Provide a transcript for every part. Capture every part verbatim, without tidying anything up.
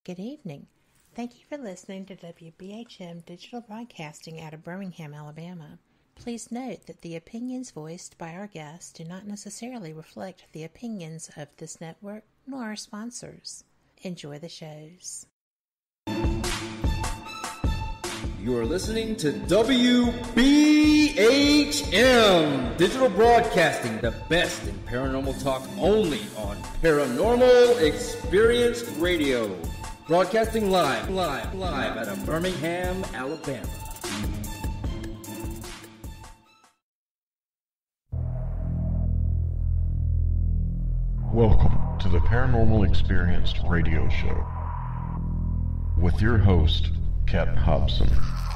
good evening. Thank you for listening to W B H M Digital Broadcasting out of Birmingham, Alabama. Please note that the opinions voiced by our guests do not necessarily reflect the opinions of this network nor our sponsors. Enjoy the shows. You are listening to W B H M Digital Broadcasting, the best in paranormal talk, only on Paranormal Experience Radio. Broadcasting live, live, live out of Birmingham, Alabama. Welcome to the Paranormal Experience Radio Show with your host, Kat Hobson.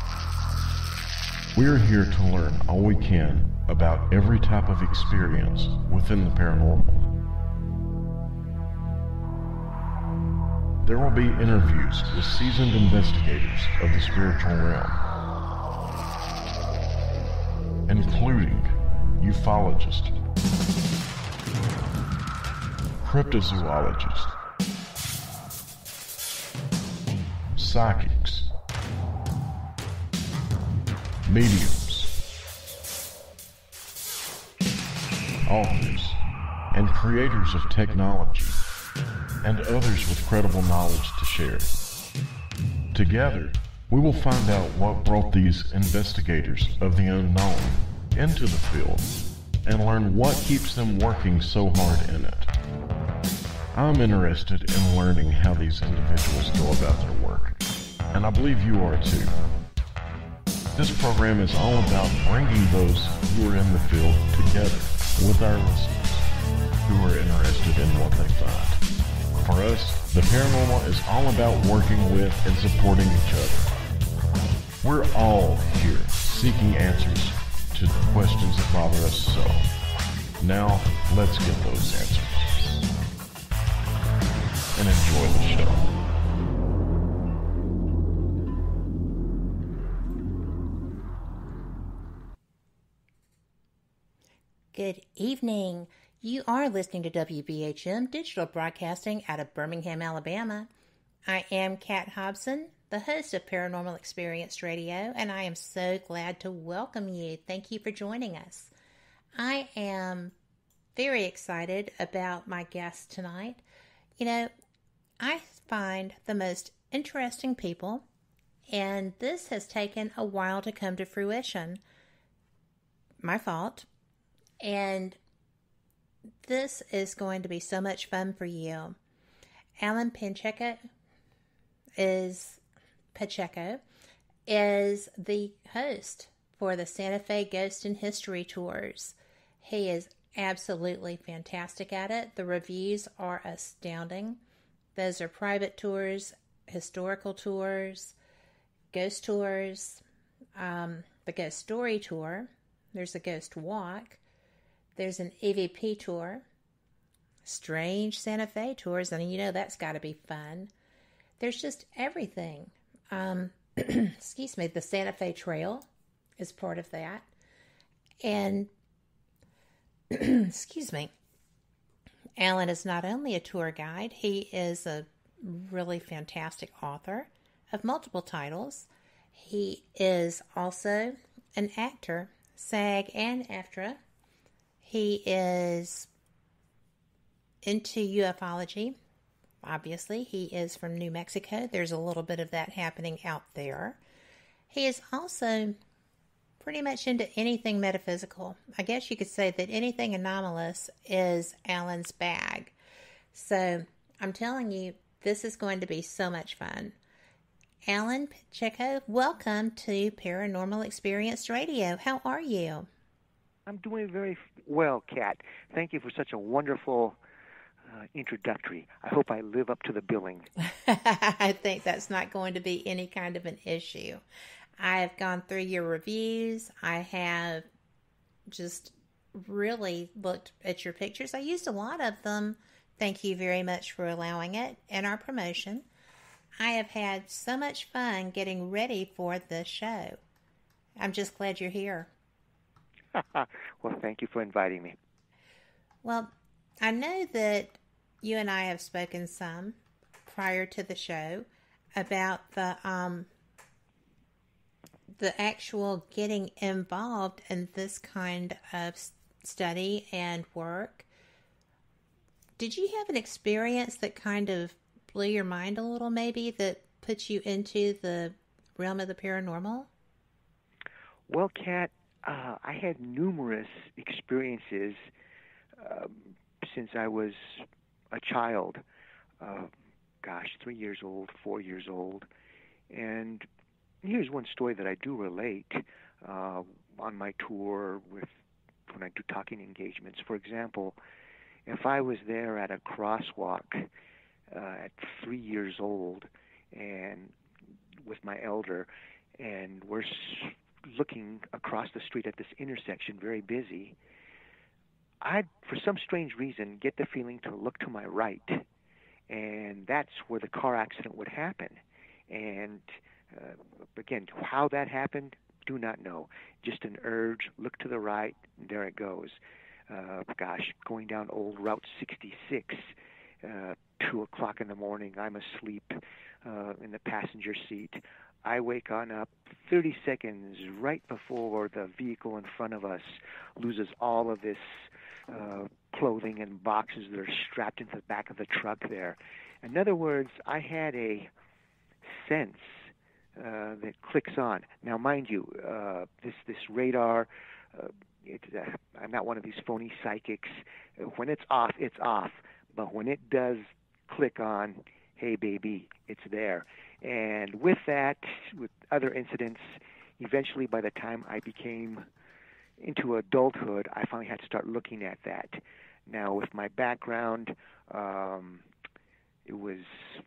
We're here to learn all we can about every type of experience within the paranormal. There will be interviews with seasoned investigators of the spiritual realm, including ufologists, cryptozoologists, psychics, mediums, authors, and creators of technology, and others with credible knowledge to share. Together, we will find out what brought these investigators of the unknown into the field and learn what keeps them working so hard in it. I'm interested in learning how these individuals go about their work, and I believe you are too. This program is all about bringing those who are in the field together with our listeners who are interested in what they find. For us, the paranormal is all about working with and supporting each other. We're all here seeking answers to the questions that bother us so. Now, let's get those answers. And enjoy the show. Good evening. You are listening to W B H M Digital Broadcasting out of Birmingham, Alabama. I am Kat Hobson, the host of Paranormal Experience Radio, and I am so glad to welcome you. Thank you for joining us. I am very excited about my guest tonight. You know, I find the most interesting people, and this has taken a while to come to fruition. My fault. And this is going to be so much fun for you. Allen Pancheco is Pancheco is the host for the Santa Fe Ghost and History Tours. He is absolutely fantastic at it. The reviews are astounding. Those are private tours, historical tours, ghost tours, um, the ghost story tour. There's a ghost walk. There's an E V P tour, strange Santa Fe tours, and you know that's got to be fun. There's just everything. Um, excuse me, the Santa Fe Trail is part of that. And, excuse me, Allen is not only a tour guide, he is a really fantastic author of multiple titles. He is also an actor, SAG and AFTRA. He is into ufology. Obviously, he is from New Mexico. There's a little bit of that happening out there. He is also pretty much into anything metaphysical. I guess you could say that anything anomalous is Allen's bag. So I'm telling you, this is going to be so much fun. Allen Pancheco, welcome to Paranormal Experience Radio. How are you? I'm doing very well, Kat. Thank you for such a wonderful uh, introductory. I hope I live up to the billing. I think that's not going to be any kind of an issue. I have gone through your reviews. I have just really looked at your pictures. I used a lot of them. Thank you very much for allowing it in our promotion. I have had so much fun getting ready for this show. I'm just glad you're here. Well, thank you for inviting me. Well, I know that you and I have spoken some prior to the show about the um, the actual getting involved in this kind of study and work. Did you have an experience that kind of blew your mind a little, maybe, that puts you into the realm of the paranormal? Well, Kat, uh, I had numerous experiences um, since I was a child. Uh, gosh, three years old, four years old. And here's one story that I do relate uh, on my tour with when I do talking engagements. For example, if I was there at a crosswalk uh, at three years old and with my elder, and we're s- looking across the street at this intersection, very busy, I'd, for some strange reason, get the feeling to look to my right, and that's where the car accident would happen. And uh, again, how that happened, do not know. Just an urge, look to the right, and there it goes. Uh, gosh, going down old Route sixty-six, uh, two o'clock in the morning, I'm asleep uh, in the passenger seat. I wake on up thirty seconds right before the vehicle in front of us loses all of this uh, clothing and boxes that are strapped into the back of the truck there. In other words, I had a sense uh, that clicks on. Now, mind you, uh, this this radar, uh, it, uh, I'm not one of these phony psychics. When it's off, it's off. But when it does click on, hey, baby, it's there. And with that, with other incidents, eventually by the time I became into adulthood, I finally had to start looking at that. Now, with my background, um, it was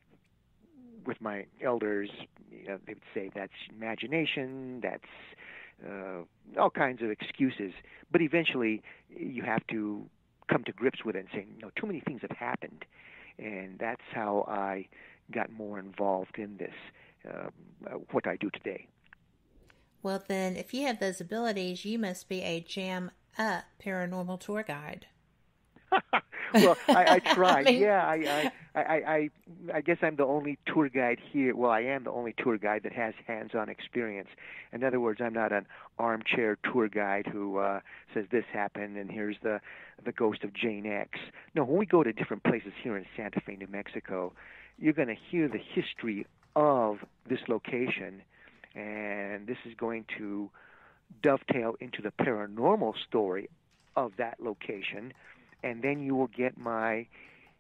with my elders, you know, they would say that's imagination, that's uh, all kinds of excuses. But eventually, you have to come to grips with it and say, you know, too many things have happened. And that's how I got more involved in this, uh, what I do today. Well, then, if you have those abilities, you must be a jam-up paranormal tour guide. Well, I, I try. I mean... Yeah, I, I, I, I, I guess I'm the only tour guide here. Well, I am the only tour guide that has hands-on experience. In other words, I'm not an armchair tour guide who uh, says this happened and here's the the ghost of Jane X. No, when we go to different places here in Santa Fe, New Mexico, you're going to hear the history of this location, and this is going to dovetail into the paranormal story of that location. And then you will get my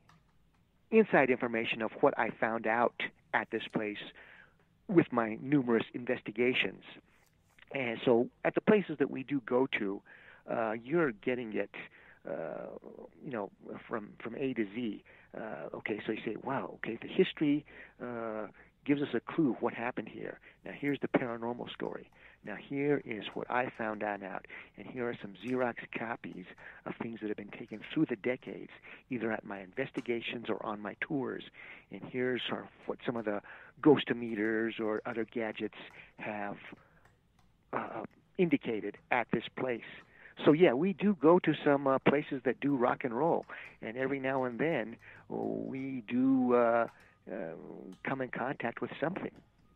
inside information of what I found out at this place with my numerous investigations. And so at the places that we do go to, uh, you're getting it, uh, you know, from, from A to Z. Uh, okay, so you say, wow, okay, the history uh, gives us a clue what happened here. Now here's the paranormal story. Now here is what I found out, and here are some Xerox copies of things that have been taken through the decades, either at my investigations or on my tours. And here's our, what some of the ghostometers or other gadgets have uh, indicated at this place. So yeah, we do go to some uh, places that do rock and roll, and every now and then we do uh, uh, come in contact with something.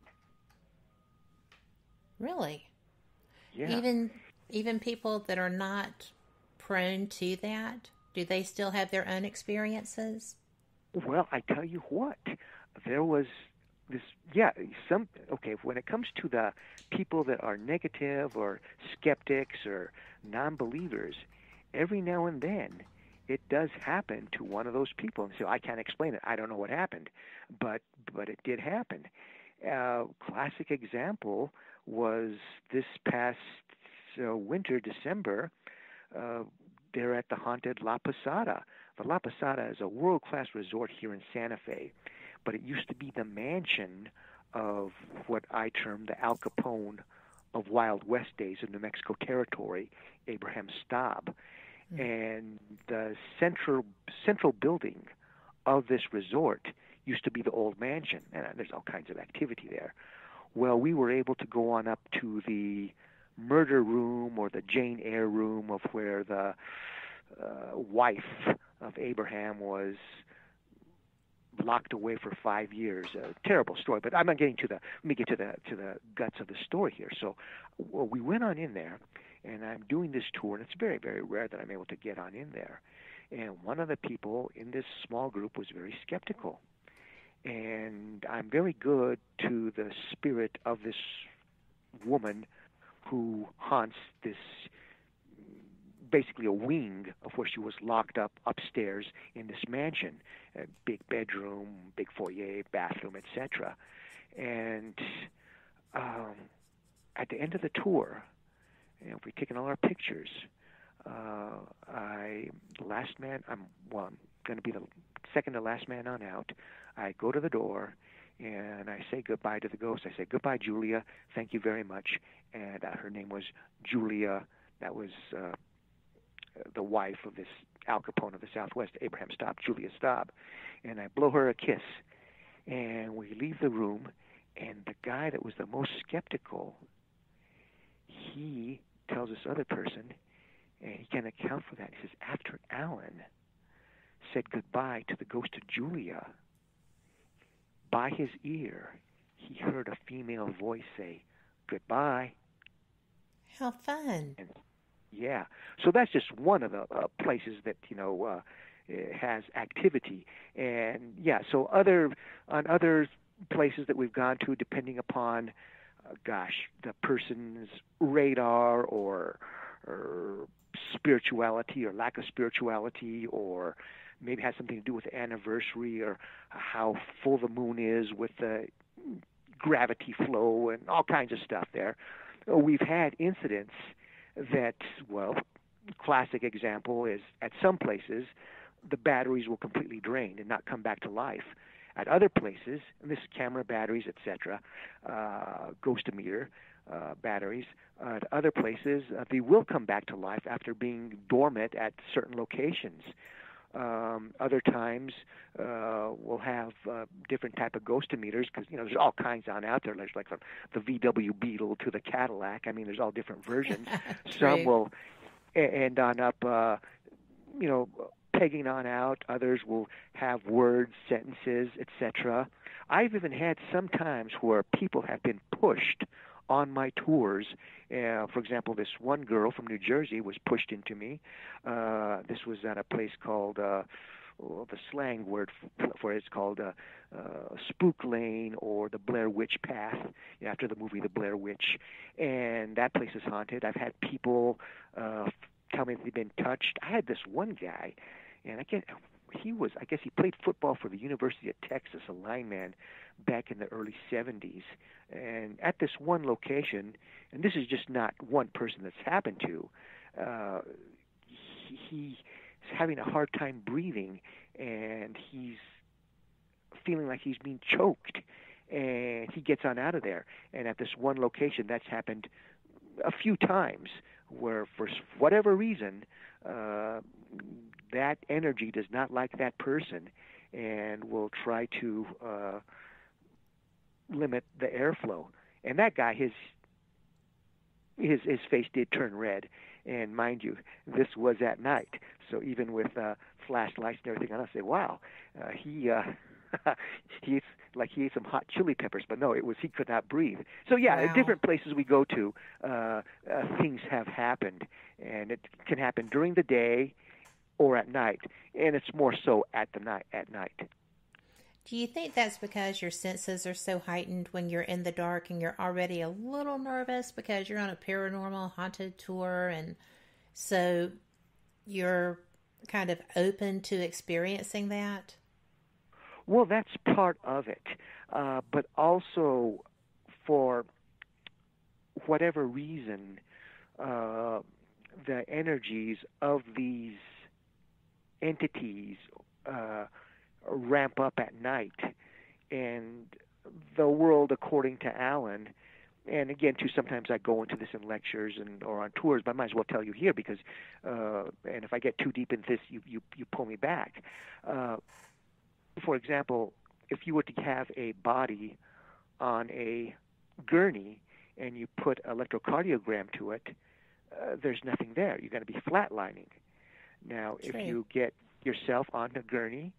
Really? Yeah. Even even people that are not prone to that, do they still have their own experiences? Well, I tell you what, there was this, yeah, some, okay, when it comes to the people that are negative or skeptics or non-believers, every now and then it does happen to one of those people. And so I can't explain it. I don't know what happened, but but it did happen. Uh, classic example was this past uh, winter, December, uh, they're at the haunted La Posada. The La Posada is a world-class resort here in Santa Fe, but it used to be the mansion of what I term the Al Capone of Wild West days of New Mexico territory, Abraham Staub. Mm. And the central central building of this resort used to be the old mansion, and there's all kinds of activity there. Well, we were able to go on up to the murder room or the Jane Eyre room of where the uh, wife of Abraham was locked away for five years. A terrible story, but I'm not getting to the. Let me get to the to the guts of the story here. So, well, we went on in there, and I'm doing this tour, and it's very, very rare that I'm able to get on in there. And one of the people in this small group was very skeptical, and I'm very good to the spirit of this woman who haunts this, basically a wing of where she was locked up upstairs in this mansion, a big bedroom, big foyer, bathroom, et cetera. And um, at the end of the tour, you know, we've taken all our pictures. Uh, I, the last man, I'm, well, I'm going to be the second to last man on out. I go to the door, and I say goodbye to the ghost. I say, "Goodbye, Julia. Thank you very much." And uh, her name was Julia. That was uh, the wife of this Al Capone of the Southwest, Abraham Staub, Julia Staub. And I blow her a kiss. And we leave the room, and the guy that was the most skeptical, he tells this other person, and he can't account for that. He says, after Allen said goodbye to the ghost of Julia, by his ear, he heard a female voice say, "Goodbye." How fun. And, yeah. So that's just one of the uh, places that, you know, uh, has activity. And, yeah, so other on other places that we've gone to, depending upon, uh, gosh, the person's radar or, or spirituality or lack of spirituality, or maybe has something to do with the anniversary or how full the moon is with the gravity flow and all kinds of stuff there. We've had incidents that, well, classic example is at some places the batteries will completely drain and not come back to life. At other places, and this is camera batteries, et cetera, uh, ghostometer uh, batteries, uh, at other places uh, they will come back to life after being dormant at certain locations. Um, other times uh, we'll have uh, different type of ghostometers because, you know, there's all kinds on out there. There's like from the V W Beetle to the Cadillac. I mean, there's all different versions. Some will end on up, uh, you know, pegging on out. Others will have words, sentences, et cetera. I've even had some times where people have been pushed on my tours. Uh, for example, this one girl from New Jersey was pushed into me. Uh, this was at a place called, uh, well, the slang word for, for it is called uh, uh, Spook Lane or the Blair Witch Path, after the movie The Blair Witch. And that place is haunted. I've had people uh, tell me that they've been touched. I had this one guy, and I guess he was, I guess he played football for the University of Texas, a lineman, back in the early seventies. And at this one location, and this is just not one person that's happened to, uh, he, he's having a hard time breathing, and he's feeling like he's being choked, and he gets on out of there. And at this one location, that's happened a few times, where for whatever reason, uh, that energy does not like that person and will try to uh, limit the airflow. And that guy, his his his face did turn red. And mind you, this was at night. So even with uh, flashlights and everything, I say, wow, uh, he uh, he ate, like he ate some hot chili peppers. But no, it was he could not breathe. So yeah, wow. At different places we go to, uh, uh, things have happened, and it can happen during the day or at night, and it's more so at the night at night. Do you think that's because your senses are so heightened when you're in the dark and you're already a little nervous because you're on a paranormal haunted tour, and so you're kind of open to experiencing that? Well, that's part of it, uh, but also for whatever reason, uh, the energies of these entities uh, ramp up at night, and the world, according to Allen, and again, too, sometimes I go into this in lectures and or on tours, but I might as well tell you here because, uh, and if I get too deep into this, you you, you pull me back. Uh, for example, if you were to have a body on a gurney and you put electrocardiogram to it, uh, there's nothing there. You're going to be flatlining. Now, True. If you get yourself on a gurney,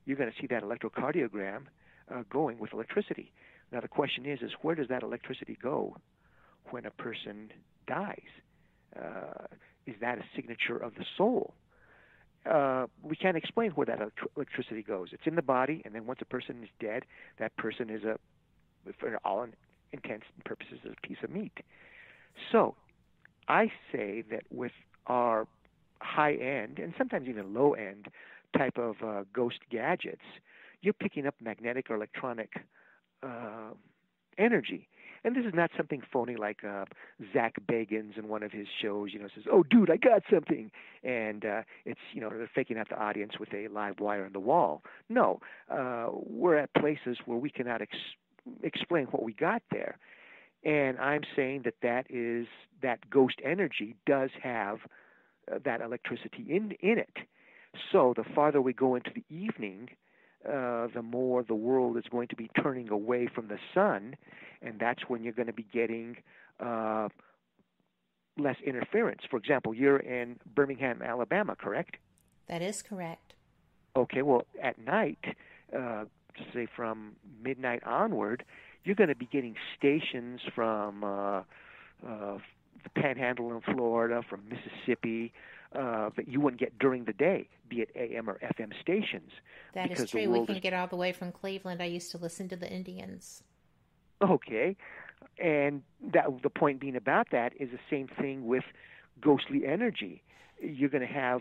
you're going to see that electrocardiogram uh, going with electricity. Now the question is, is where does that electricity go when a person dies? Uh, is that a signature of the soul? Uh, we can't explain where that electri- electricity goes. It's in the body, and then once a person is dead, that person is, a, for all intents and purposes, a piece of meat. So I say that with our high-end, and sometimes even low-end, type of uh, ghost gadgets, you're picking up magnetic or electronic uh, energy. And this is not something phony like uh, Zach Bagans in one of his shows, you know, says, "Oh, dude, I got something." And uh, it's, you know, they're faking out the audience with a live wire on the wall. No, uh, we're at places where we cannot ex- explain what we got there. And I'm saying that that is, that ghost energy does have uh, that electricity in, in it. So the farther we go into the evening, Uh, the more the world is going to be turning away from the sun, and that's when you're going to be getting uh, less interference. For example, you're in Birmingham, Alabama, correct? That is correct. Okay, well, at night, uh, say from midnight onward, you're going to be getting stations from uh, uh, the Panhandle in Florida, from Mississippi, uh, that you wouldn't get during the day, be it A M or F M stations. That is true. We can is... get all the way from Cleveland. I used to listen to the Indians. Okay. And that, the point being about that is the same thing with ghostly energy. You're going to have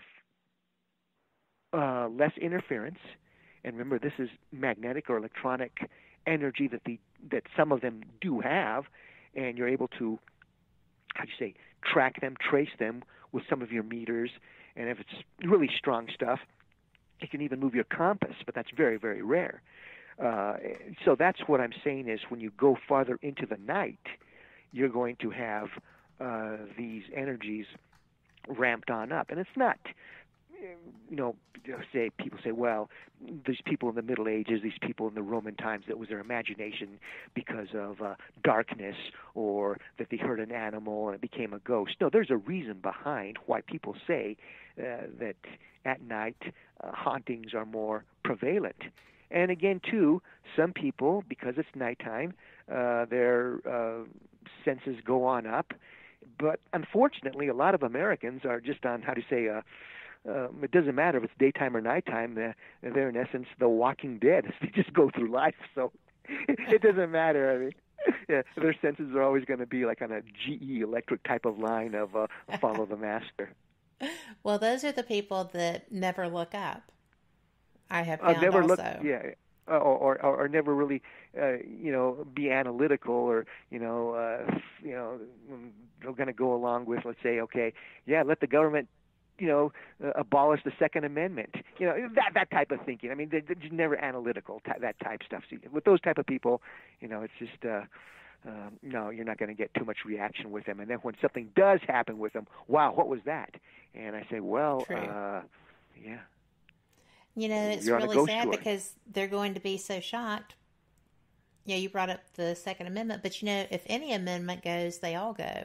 uh, less interference. And remember, this is magnetic or electronic energy that the that some of them do have, and you're able to, how do you say, track them, trace them with some of your meters. And if it's really strong stuff, you can even move your compass, but that's very, very rare. Uh, so that's what I'm saying is when you go farther into the night, you're going to have uh, these energies ramped on up. And it's not, you know, say people say, well, these people in the Middle Ages, these people in the Roman times, that was their imagination because of uh, darkness, or that they heard an animal and it became a ghost. No, there's a reason behind why people say uh, that at night uh, hauntings are more prevalent. And again, too, some people, because it's nighttime, uh, their uh, senses go on up. But unfortunately, a lot of Americans are just on, how to say, uh, Um, it doesn't matter if it's daytime or nighttime. They're, they're in essence the Walking Dead. They just go through life, so it doesn't matter. I mean, yeah, their senses are always going to be like on a G E electric type of line of uh, follow the master. Well, those are the people that never look up. I have found uh, never also. Look, yeah, or, or or never really, uh, you know, be analytical, or you know, uh, you know, they're going to go along with, let's say, okay, yeah, let the government, you know, uh, abolish the Second Amendment. You know, that that type of thinking. I mean, they're, they're just never analytical, t- that type stuff. So with those type of people, you know, it's just, uh, um, no, you're not going to get too much reaction with them. And then when something does happen with them, wow, what was that? And I say, well, uh, yeah. You know, it's really sad story. Because they're going to be so shocked. Yeah, you brought up the Second Amendment, but you know, if any amendment goes, they all go.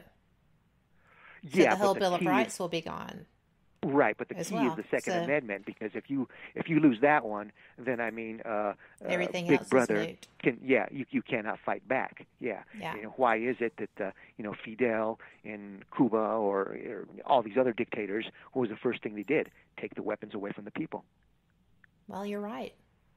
So yeah, the whole the Bill of Rights is, will be gone. Right, but the key well. is the Second so, Amendment, because if you if you lose that one, then I mean, uh, everything uh, Big else Brother is moot. can yeah, you you cannot fight back. Yeah, yeah. You know, why is it that uh, you know Fidel in Cuba or, or all these other dictators, what was the first thing they did? Take the weapons away from the people. Well, you're right,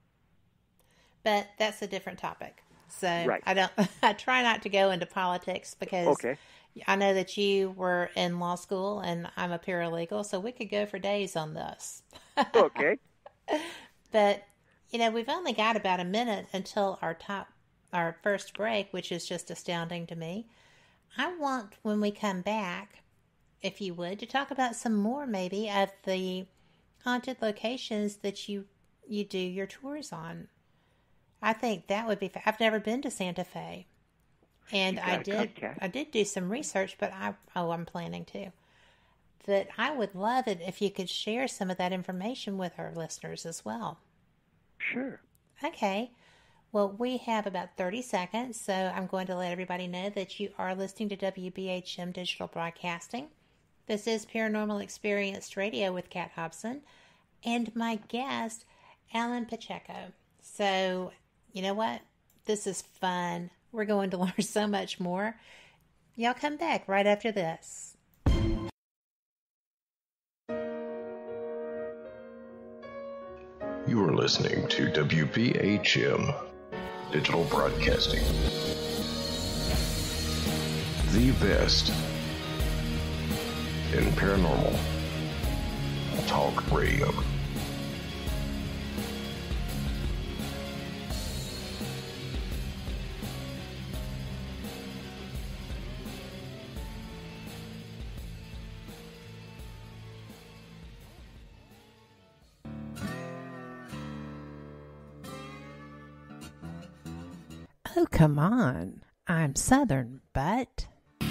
but that's a different topic. So right. I don't. I try not to go into politics because okay. I know that you were in law school and I'm a paralegal, so we could go for days on this. Okay. But you know, we've only got about a minute until our top, our first break, which is just astounding to me. I want, when we come back, if you would, to talk about some more maybe of the haunted locations that you you do your tours on. I think that would be. I've never been to Santa Fe, and I did. I did do some research, but I oh, I'm planning to. That I would love it if you could share some of that information with our listeners as well. Sure. Okay. Well, we have about thirty seconds, so I'm going to let everybody know that you are listening to W B H M Digital Broadcasting. This is Paranormal Experience Radio with Kat Hobson, and my guest Allen Pancheco. So, you know what? This is fun. We're going to learn so much more. Y'all come back right after this. You are listening to W B H M Digital Broadcasting. The best in paranormal talk radio. Oh, come on. I'm Southern, but...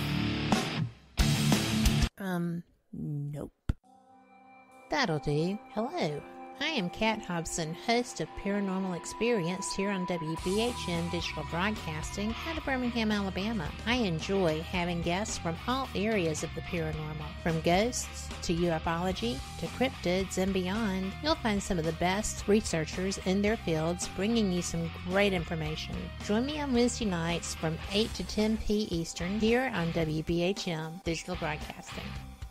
Um, nope. That'll do. Hello. I am Kat Hobson, host of Paranormal Experience here on W B H M Digital Broadcasting out of Birmingham, Alabama. I enjoy having guests from all areas of the paranormal, from ghosts to ufology to cryptids and beyond. You'll find some of the best researchers in their fields bringing you some great information. Join me on Wednesday nights from eight to ten p.m. Eastern here on W B H M Digital Broadcasting.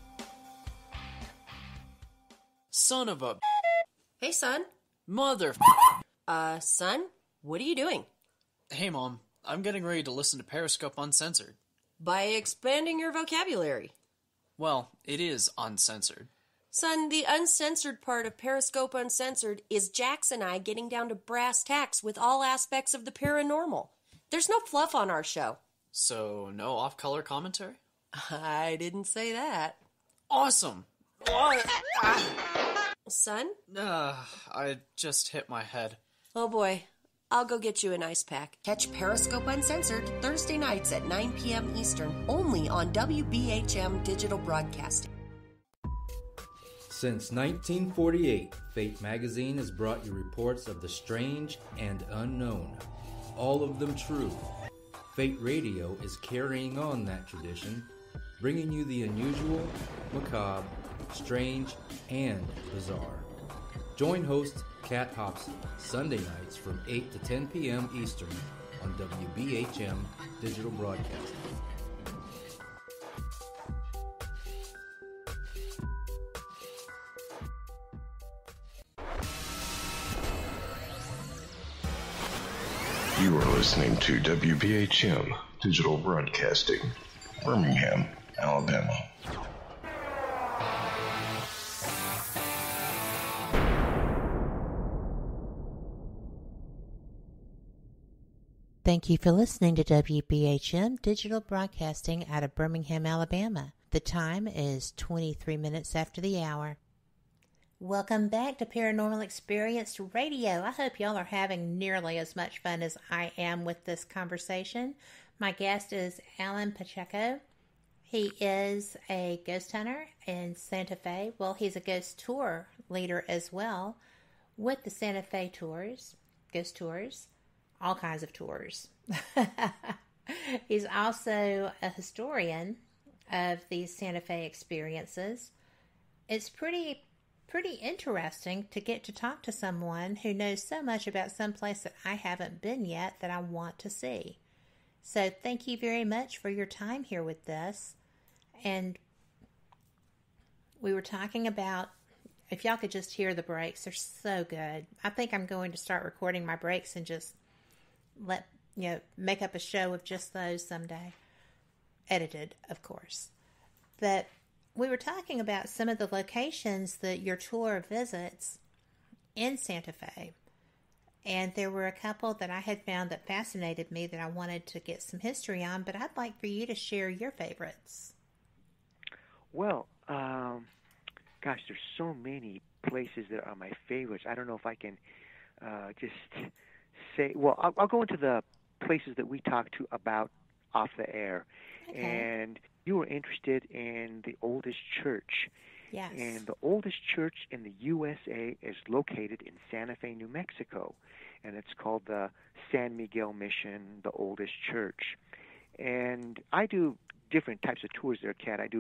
Son of a... Hey, son. Mother... Uh, son? What are you doing? Hey, Mom. I'm getting ready to listen to Periscope Uncensored. By expanding your vocabulary. Well, it is uncensored. Son, the uncensored part of Periscope Uncensored is Jax and I getting down to brass tacks with all aspects of the paranormal. There's no fluff on our show. So, no off-color commentary? I didn't say that. Awesome! What? Son? Uh, I just hit my head. Oh boy. I'll go get you an ice pack. Catch Periscope Uncensored Thursday nights at nine p.m. Eastern, only on W B H M Digital Broadcasting. Since nineteen forty-eight, Fate magazine has brought you reports of the strange and unknown, all of them true. Fate Radio is carrying on that tradition, bringing you the unusual, macabre, strange, and bizarre. Join host Kat Hobson Sunday nights from eight to ten p.m. Eastern on W B H M Digital Broadcasting. You are listening to W B H M Digital Broadcasting, Birmingham, Alabama. Thank you for listening to W B H M Digital Broadcasting out of Birmingham, Alabama. The time is twenty-three minutes after the hour. Welcome back to Paranormal Experience Radio. I hope y'all are having nearly as much fun as I am with this conversation. My guest is Allen Pancheco. He is a ghost hunter in Santa Fe. Well, he's a ghost tour leader as well with the Santa Fe tours, ghost tours. All kinds of tours. He's also a historian of these Santa Fe experiences. It's pretty pretty interesting to get to talk to someone who knows so much about some place that I haven't been yet that I want to see. So thank you very much for your time here with this. And we were talking about, if y'all could just hear the breaks, they're so good. I think I'm going to start recording my breaks and just let, you know, make up a show of just those someday. Edited, of course. But we were talking about some of the locations that your tour visits in Santa Fe. And there were a couple that I had found that fascinated me that I wanted to get some history on, but I'd like for you to share your favorites. Well, um, gosh, there's so many places that are my favorites. I don't know if I can uh, just say, well, I'll, I'll go into the places that we talked to about off the air. Okay. And you were interested in the oldest church. Yes. And the oldest church in the U S A is located in Santa Fe, New Mexico. And it's called the San Miguel Mission, the oldest church. And I do different types of tours there, Kat. I do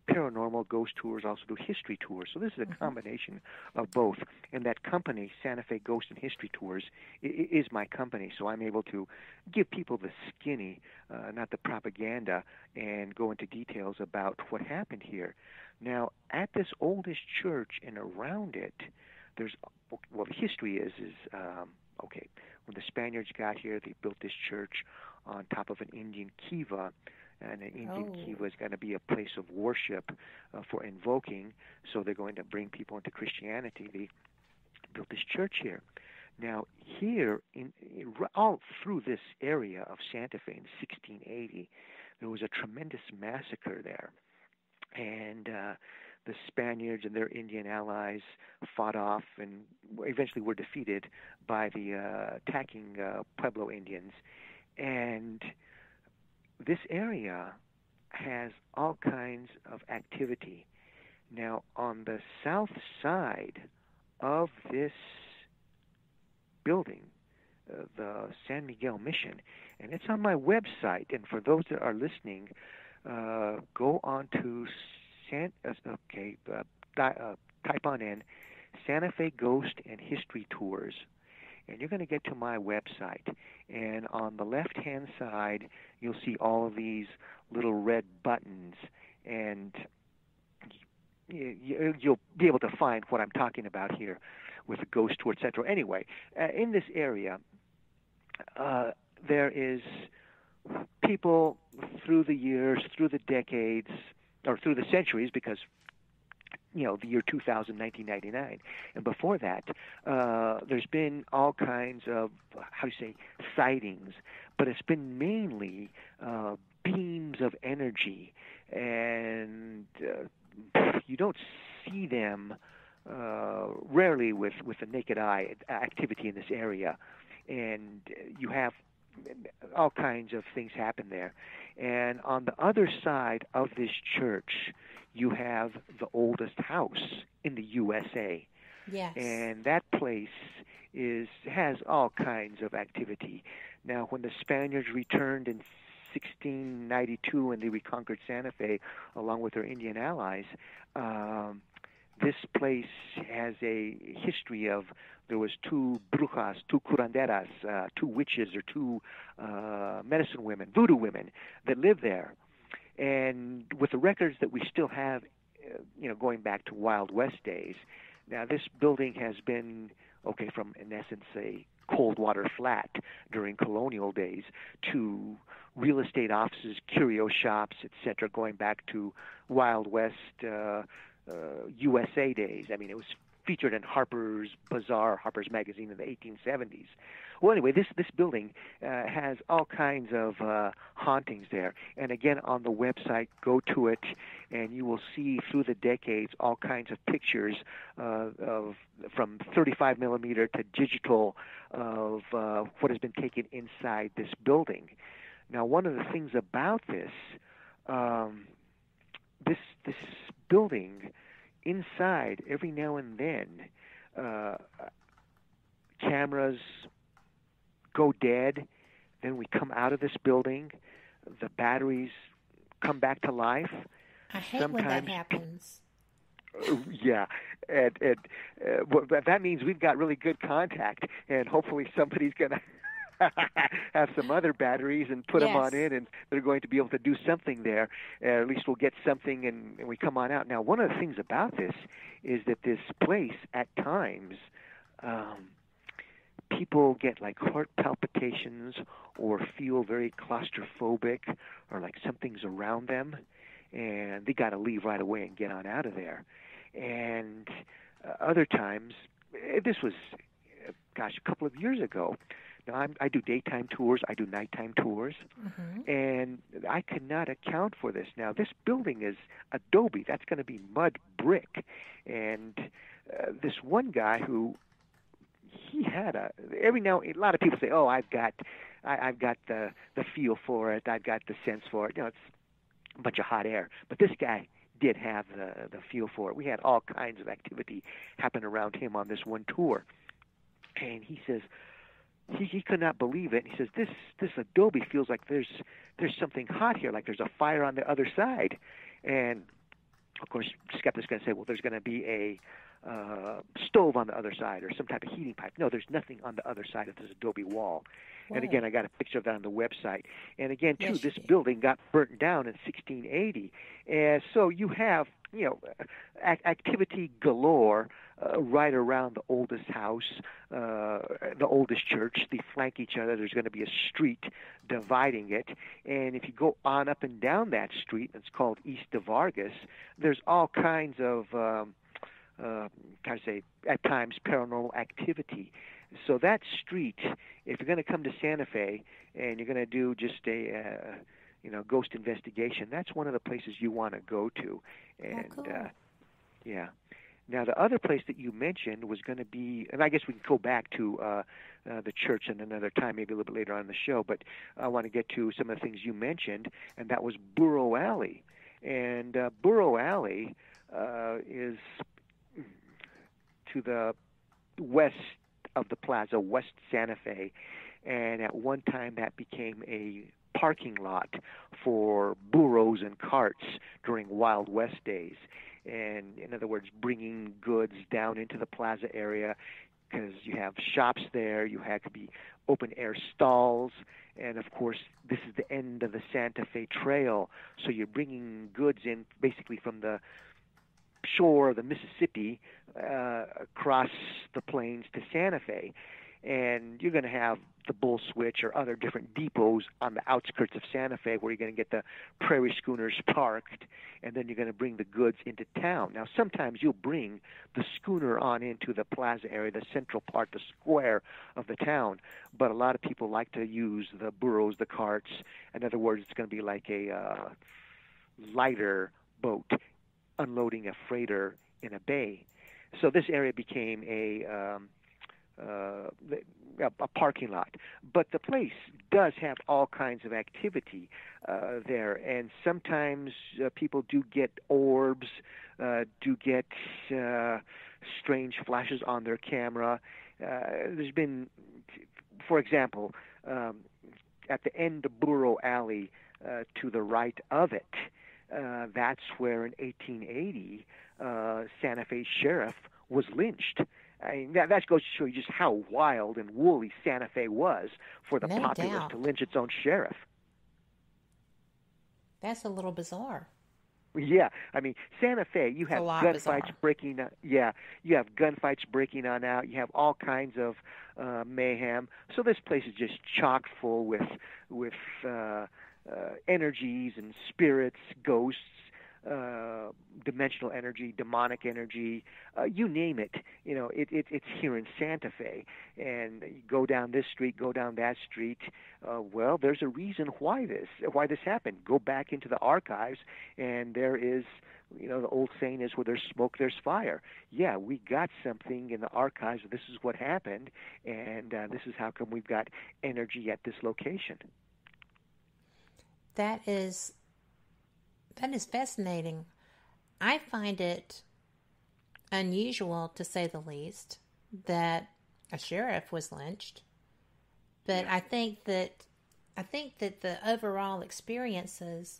paranormal ghost tours, also do history tours. So this is a mm-hmm. combination of both. And that company, Santa Fe Ghost and History Tours, i- is my company. So I'm able to give people the skinny, uh, not the propaganda, and go into details about what happened here. Now, at this oldest church and around it, there's, well, the history is, is um, okay, when the Spaniards got here, they built this church on top of an Indian kiva, and an Indian oh. kiva is going to be a place of worship uh, for invoking, so they're going to bring people into Christianity. They built this church here. Now, here, in, in all through this area of Santa Fe in sixteen eighty, there was a tremendous massacre there. And uh, the Spaniards and their Indian allies fought off and eventually were defeated by the uh, attacking uh, Pueblo Indians. And this area has all kinds of activity. Now, on the south side of this building, uh, the San Miguel Mission, and it's on my website, and for those that are listening, uh, go on to San, uh, okay, uh, di- uh, type on in Santa Fe Ghost and History Tours, and you're going to get to my website. And on the left-hand side, you'll see all of these little red buttons, and you, you'll be able to find what I'm talking about here with the ghost tour, et cetera. Anyway, uh, in this area, uh, there is people through the years, through the decades, or through the centuries, because you know, the year two thousand, nineteen ninety-nine. And before that, uh, there's been all kinds of, how do you say, sightings, but it's been mainly uh, beams of energy, and uh, you don't see them uh, rarely with, with the naked eye activity in this area. And you have all kinds of things happen there. And on the other side of this church, you have the oldest house in the U S A. Yes. And that place is has all kinds of activity. Now, when the Spaniards returned in sixteen ninety-two and they reconquered Santa Fe along with their Indian allies, um, this place has a history of, there was two brujas, two curanderas, uh, two witches or two uh, medicine women, voodoo women that lived there. And with the records that we still have, uh, you know, going back to Wild West days, now this building has been, okay, from, in essence, a cold water flat during colonial days to real estate offices, curio shops, et cetera, going back to Wild West uh, uh, U S A days. I mean, it was featured in Harper's Bazaar, Harper's Magazine in the eighteen seventies. Well, anyway, this this building uh, has all kinds of uh, hauntings there. And again, on the website, go to it, and you will see through the decades all kinds of pictures uh, of from thirty-five millimeter to digital of uh, what has been taken inside this building. Now, one of the things about this, um, this this building, inside, every now and then, uh, cameras go dead. Then we come out of this building, the batteries come back to life. I hate Sometimes, when that happens. Yeah, and, and uh, well, that means we've got really good contact, and hopefully somebody's going to have some other batteries and put yes. them on in, and they're going to be able to do something there. Uh, at least we'll get something, and, and we come on out. Now, one of the things about this is that this place, at times, um, people get like heart palpitations or feel very claustrophobic or like something's around them, and they got to leave right away and get on out of there. And uh, other times, this was, uh, gosh, a couple of years ago. Now, I'm, I do daytime tours, I do nighttime tours, mm-hmm. and I could not account for this. Now, this building is adobe. That's going to be mud brick. And uh, this one guy who, he had a, every now, a lot of people say, oh, I've got, I, I've got the, the feel for it, I've got the sense for it. You know, it's a bunch of hot air. But this guy did have the, the feel for it. We had all kinds of activity happen around him on this one tour. And he says, He, he could not believe it. He says, this this adobe feels like there's there's something hot here, like there's a fire on the other side. And of course, skeptics are going to say, well, there's going to be a uh, stove on the other side or some type of heating pipe. No, there's nothing on the other side of this adobe wall. Wow. And again, I got a picture of that on the website. And again, too, yes, this building got burnt down in sixteen eighty. And so you have, you know, activity galore uh, right around the oldest house, uh, the oldest church. They flank each other. There's going to be a street dividing it. And if you go on up and down that street, it's called East de Vargas, there's all kinds of, um, uh, how to say, at times paranormal activity. So that street, if you're going to come to Santa Fe and you're going to do just a, uh, you know, ghost investigation, that's one of the places you want to go to. And, oh, cool. uh, yeah. Now, the other place that you mentioned was going to be, and I guess we can go back to uh, uh, the church in another time, maybe a little bit later on in the show, but I want to get to some of the things you mentioned, and that was Burro Alley. And uh, Burro Alley uh, is to the west of the plaza, West Santa Fe, and at one time that became a parking lot for burros and carts during Wild West days. And in other words, bringing goods down into the plaza area, because you have shops there, you have to be open-air stalls, and of course, this is the end of the Santa Fe Trail, so you're bringing goods in basically from the shore of the Mississippi uh, across the plains to Santa Fe. And you're going to have the Bull Switch or other different depots on the outskirts of Santa Fe where you're going to get the prairie schooners parked, and then you're going to bring the goods into town. Now, sometimes you'll bring the schooner on into the plaza area, the central part, the square of the town, but a lot of people like to use the burros, the carts. In other words, it's going to be like a uh, lighter boat unloading a freighter in a bay. So this area became a um, uh, a parking lot. But the place does have all kinds of activity uh, there, and sometimes uh, people do get orbs, uh, do get uh, strange flashes on their camera. Uh, there's been, for example, um, at the end of Burro Alley, uh, to the right of it, Uh, that's where in eighteen eighty uh, Santa Fe sheriff was lynched. I mean, that, that goes to show you just how wild and woolly Santa Fe was for the no populace doubt. to lynch its own sheriff. That's a little bizarre. Yeah, I mean, Santa Fe, you have gunfights breaking out. Yeah, you have gunfights breaking on out. You have all kinds of uh, mayhem. So this place is just chock full with with uh, uh, energies and spirits, ghosts, uh, dimensional energy, demonic energy, uh, you name it. You know, it, it it's here in Santa Fe. And you go down this street, go down that street. Uh, well, there's a reason why this why this happened. Go back into the archives, and there is, you know, the old saying is, where there's smoke, there's fire. Yeah, we got something in the archives. This is what happened, and uh, this is how come we've got energy at this location. That is, that is fascinating. I find it unusual, to say the least, that a sheriff was lynched. But I think that I think that the overall experiences,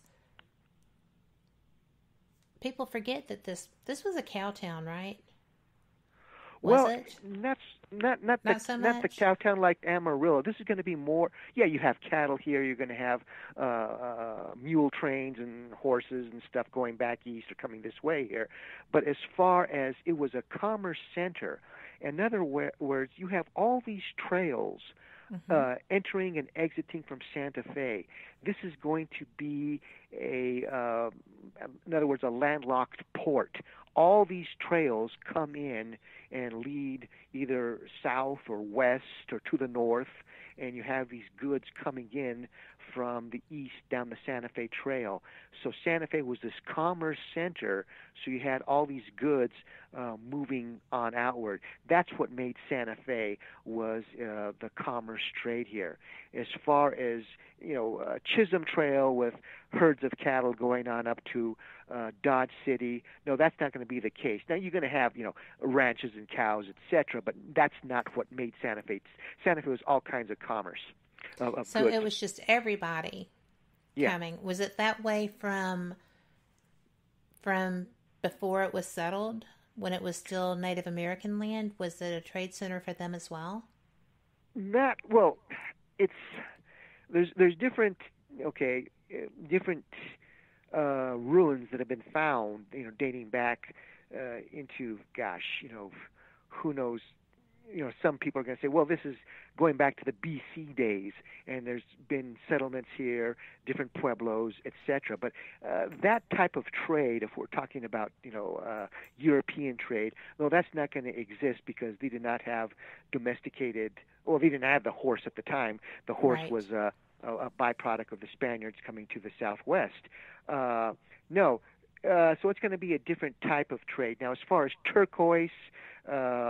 people forget that this this was a cow town, right? Was well, it? Not not not Not the, so not the much? cow town like Amarillo. This is going to be more. Yeah, you have cattle here. You're going to have uh, uh, mule trains and horses and stuff going back east or coming this way here. But as far as it was a commerce center, in other wo- words, you have all these trails. Mm-hmm. Uh, entering and exiting from Santa Fe. This is going to be a, uh, in other words, a landlocked port. All these trails come in and lead either south or west or to the north, and you have these goods coming in from the east down the Santa Fe Trail. So Santa Fe was this commerce center, so you had all these goods uh, moving on outward. That's what made Santa Fe was uh, the commerce trade here. As far as, you know, uh, Chisholm Trail with herds of cattle going on up to uh, Dodge City, no, that's not going to be the case. Now, you're going to have, you know, ranches and cows, et cetera, but that's not what made Santa Fe. Santa Fe was all kinds of commerce. Of, of so goods. It was just everybody yeah. coming. Was it that way from from before it was settled, when it was still Native American land? Was it a trade center for them as well? Not well. It's there's there's different okay different uh, ruins that have been found, you know, dating back uh, into gosh, you know, who knows. You know, some people are going to say, well, this is going back to the B C days, and there's been settlements here, different pueblos, et cetera. But uh, that type of trade, if we're talking about, you know, uh, European trade, no, that's not going to exist because they did not have domesticated, well, they didn't have the horse at the time. The horse Right. was a, a, a byproduct of the Spaniards coming to the Southwest. Uh, no, uh, so it's going to be a different type of trade. Now, as far as turquoise, uh,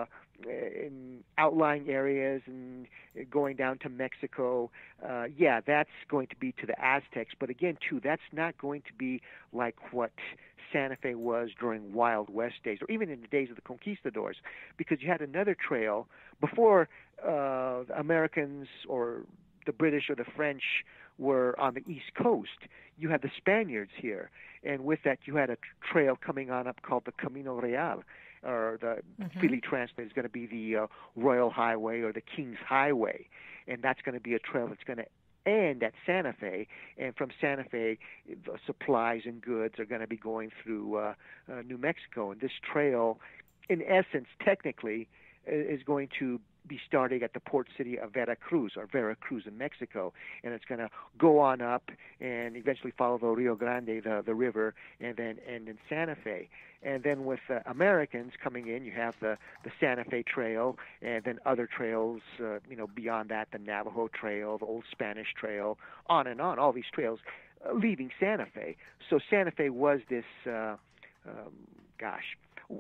in outlying areas and going down to Mexico, uh, yeah, that's going to be to the Aztecs. But again, too, that's not going to be like what Santa Fe was during Wild West days, or even in the days of the conquistadors, because you had another trail before uh, the Americans or the British or the French were on the East Coast. You had the Spaniards here, and with that, you had a trail coming on up called the Camino Real, or the Mm-hmm. freely translated is going to be the uh, Royal Highway or the King's Highway, and that's going to be a trail that's going to end at Santa Fe, and from Santa Fe, the supplies and goods are going to be going through uh, uh, New Mexico, and this trail, in essence, technically, is going to be starting at the port city of Veracruz, or Veracruz in Mexico, and it's going to go on up and eventually follow the Rio Grande, the, the river, and then end in Santa Fe. And then with uh, Americans coming in, you have the, the Santa Fe Trail, and then other trails, uh, you know, beyond that, the Navajo Trail, the Old Spanish Trail, on and on, all these trails uh, leaving Santa Fe. So Santa Fe was this, uh, um, gosh, uh,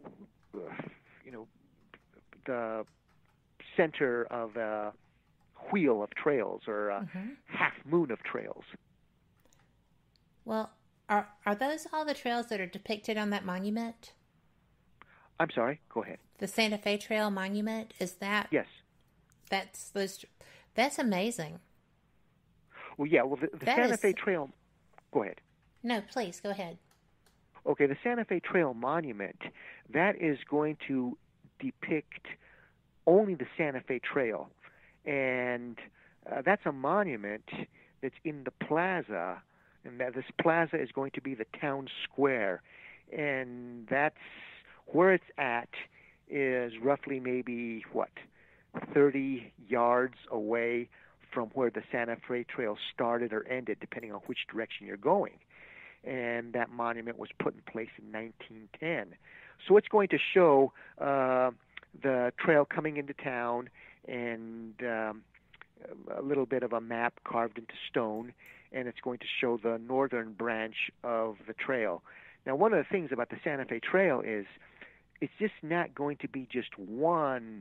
you know, the center of a wheel of trails, or a Mm-hmm. half moon of trails. Well, are are those all the trails that are depicted on that monument? I'm sorry, go ahead. The Santa Fe Trail monument, is that? Yes. That's those. That's amazing. Well, yeah, well, the, the That Santa is- Fe Trail, go ahead. No, please go ahead. Okay, the Santa Fe Trail monument, that is going to depict only the Santa Fe Trail. And uh, that's a monument that's in the plaza, and that this plaza is going to be the town square. And that's where it's at is roughly maybe, what, thirty yards away from where the Santa Fe Trail started or ended, depending on which direction you're going. And that monument was put in place in nineteen ten. So it's going to show uh, the trail coming into town, and um, a little bit of a map carved into stone, and it's going to show the northern branch of the trail. Now, one of the things about the Santa Fe Trail is it's just not going to be just one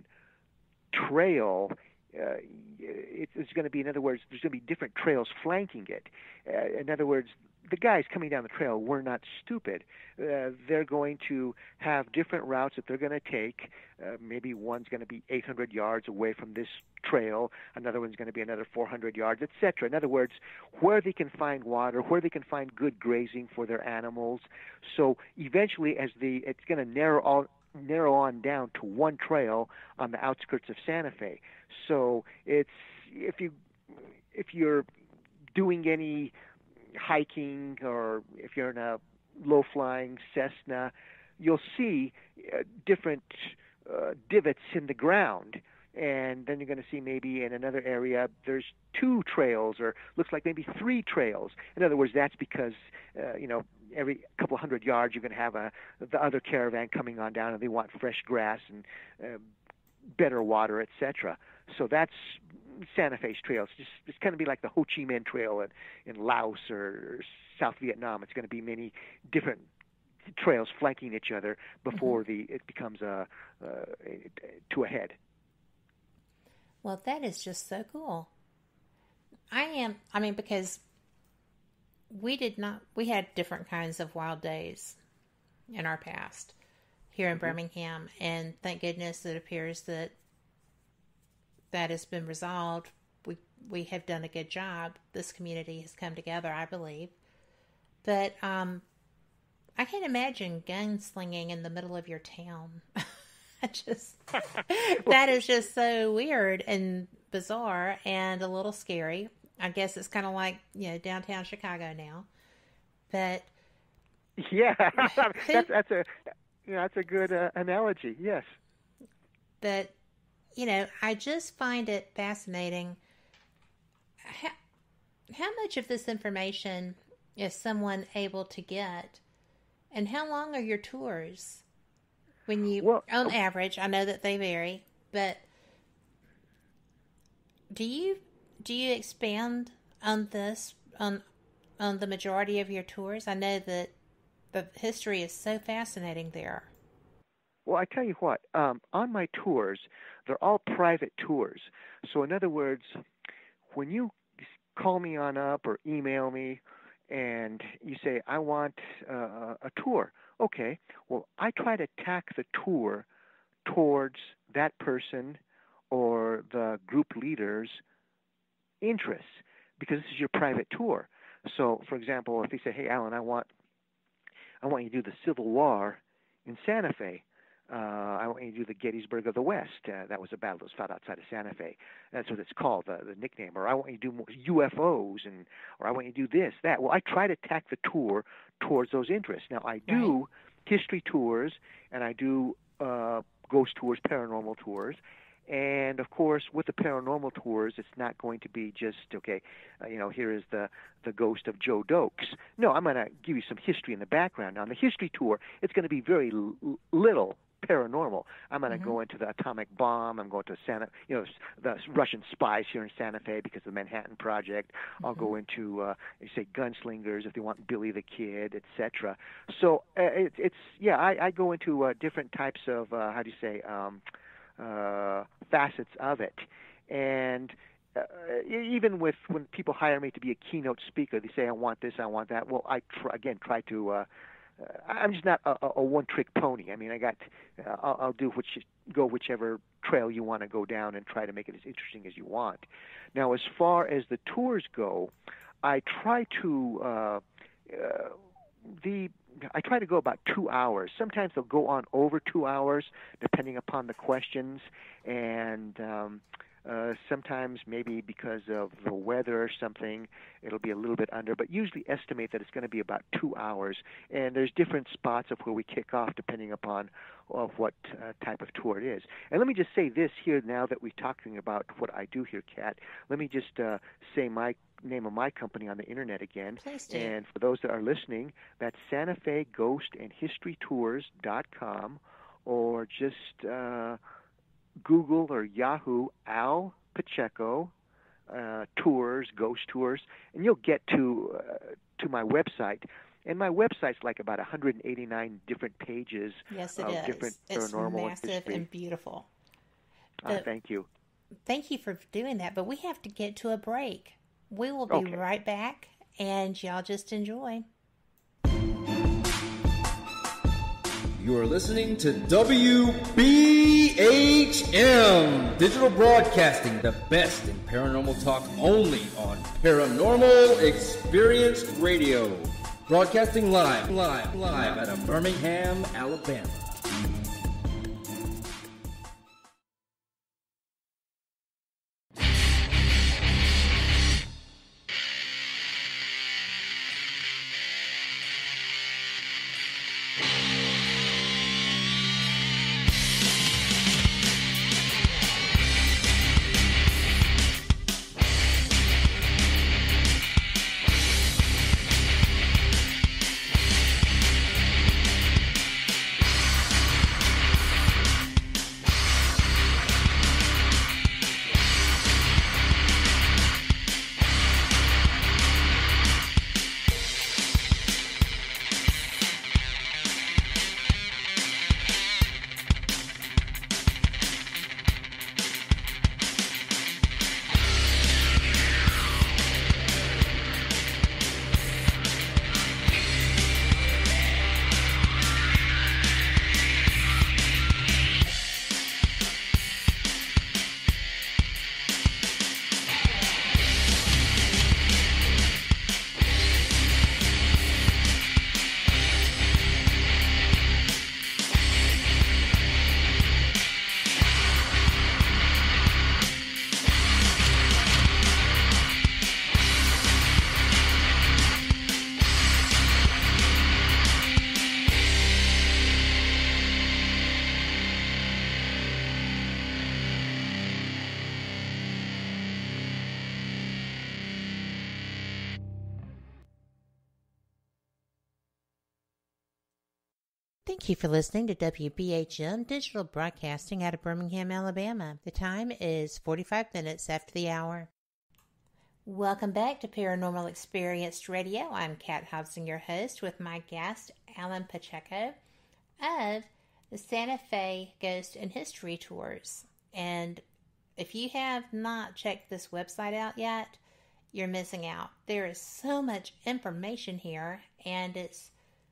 trail. Uh, it, it's going to be, in other words, there's going to be different trails flanking it. Uh, in other words, the guys coming down the trail were not stupid. Uh, they're going to have different routes that they're going to take. Uh, maybe one's going to be eight hundred yards away from this trail. Another one's going to be another four hundred yards, et cetera. In other words, where they can find water, where they can find good grazing for their animals. So eventually, as the it's going to narrow all narrow on down to one trail on the outskirts of Santa Fe. So it's if you if you're doing any hiking, or if you're in a low-flying Cessna, you'll see uh, different uh, divots in the ground. And then you're going to see maybe in another area there's two trails, or looks like maybe three trails. In other words, that's because, uh, you know, every couple hundred yards you're going to have a the other caravan coming on down, and they want fresh grass and uh, better water, et cetera. So that's Santa Fe's trail. It's just it's going to be like the Ho Chi Minh Trail in, in Laos or South Vietnam. It's going to be many different trails flanking each other before mm-hmm. the it becomes a, uh, to a head. Well, that is just so cool. I am, I mean, because we did not, we had different kinds of wild days in our past here in mm-hmm. Birmingham, and thank goodness it appears that that has been resolved. We we have done a good job. This community has come together, I believe. But um, I can't imagine gunslinging in the middle of your town. I just that is just so weird and bizarre and a little scary. I guess it's kind of like, you know, downtown Chicago now. But yeah, that's that's a you know, that's a good uh, analogy. Yes. But you know, I just find it fascinating. How, how much of this information is someone able to get, and how long are your tours? When you, well, on average, I know that they vary, but do you do you expand on this on on the majority of your tours? I know that the history is so fascinating there. Well, I tell you what, um, on my tours, they're all private tours. So in other words, when you call me on up or email me and you say, I want uh, a tour, okay, well, I try to tack the tour towards that person or the group leader's interests, because this is your private tour. So, for example, if they say, hey, Alan, I want I want you to do the Civil War in Santa Fe. Uh, I want you to do the Gettysburg of the West. Uh, that was a battle that was fought outside of Santa Fe. That's what it's called, the, the nickname. Or I want you to do more U F Os, and or I want you to do this, that. Well, I try to tack the tour towards those interests. Now, I do right. history tours, and I do uh, ghost tours, paranormal tours. And, of course, with the paranormal tours, it's not going to be just, okay, uh, you know, here is the, the ghost of Joe Dokes. No, I'm going to give you some history in the background. Now, on the history tour, it's going to be very l- little paranormal. I'm going to mm-hmm. go into the atomic bomb. I'm going to Santa, you know, the Russian spies here in Santa Fe because of the Manhattan Project. Mm-hmm. I'll go into, uh, say, gunslingers if they want Billy the Kid, et cetera. So uh, it, it's, yeah, I, I go into uh, different types of, uh, how do you say, um, uh, facets of it. And uh, even with when people hire me to be a keynote speaker, they say, I want this, I want that. Well, I, try, again, try to, uh, uh, I'm just not a, a one-trick pony. I mean, I got, uh, I'll, I'll do which, go whichever trail you want to go down and try to make it as interesting as you want. Now, as far as the tours go, I try to, uh, uh, the I try to go about two hours. Sometimes they'll go on over two hours, depending upon the questions, and um, uh, sometimes maybe because of the weather or something, it'll be a little bit under. But usually estimate that it's going to be about two hours. And there's different spots of where we kick off, depending upon of what uh, type of tour it is. And let me just say this here now that we're talking about what I do here, Kat. Let me just uh, say my name of my company on the internet again. Please do. And for those that are listening, that's Santa Fe Ghost and History Tours dot com, or just uh, Google or Yahoo Al Pancheco uh, tours, ghost tours, and you'll get to uh, to my website. And my website's like about one hundred eighty-nine different pages. Yes, it of is. Different it's paranormal massive history. And beautiful. Uh, thank you. Thank you for doing that, but we have to get to a break. We will be okay. right back, and y'all just enjoy. You are listening to W B H M Digital Broadcasting, the best in paranormal talk only on Paranormal Experience Radio. Broadcasting live, live, live out of Birmingham, Alabama. Thank you for listening to W B H M Digital Broadcasting out of Birmingham, Alabama. The time is forty-five minutes after the hour. Welcome back to Paranormal Experienced Radio. I'm Kat Hobson, your host, with my guest, Allen Pancheco of the Santa Fe Ghost and History Tours. And if you have not checked this website out yet, you're missing out. There is so much information here, and it's,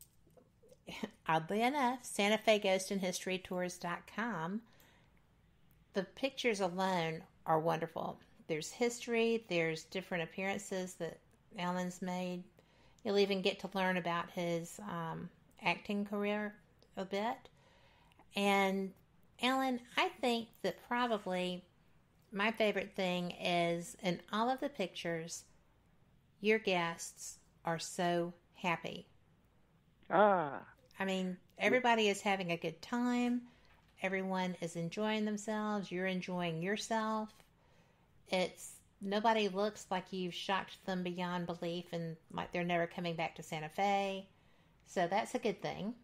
oddly enough, Santa Fe Ghost and History Tours dot com. The pictures alone are wonderful. There's history, there's different appearances that Allen's made. You'll even get to learn about his um, acting career a bit. And Allen, I think that probably my favorite thing is in all of the pictures, your guests are so happy. Ah. I mean, everybody is having a good time. Everyone is enjoying themselves. You're enjoying yourself. It's nobody looks like you've shocked them beyond belief and like they're never coming back to Santa Fe. So that's a good thing.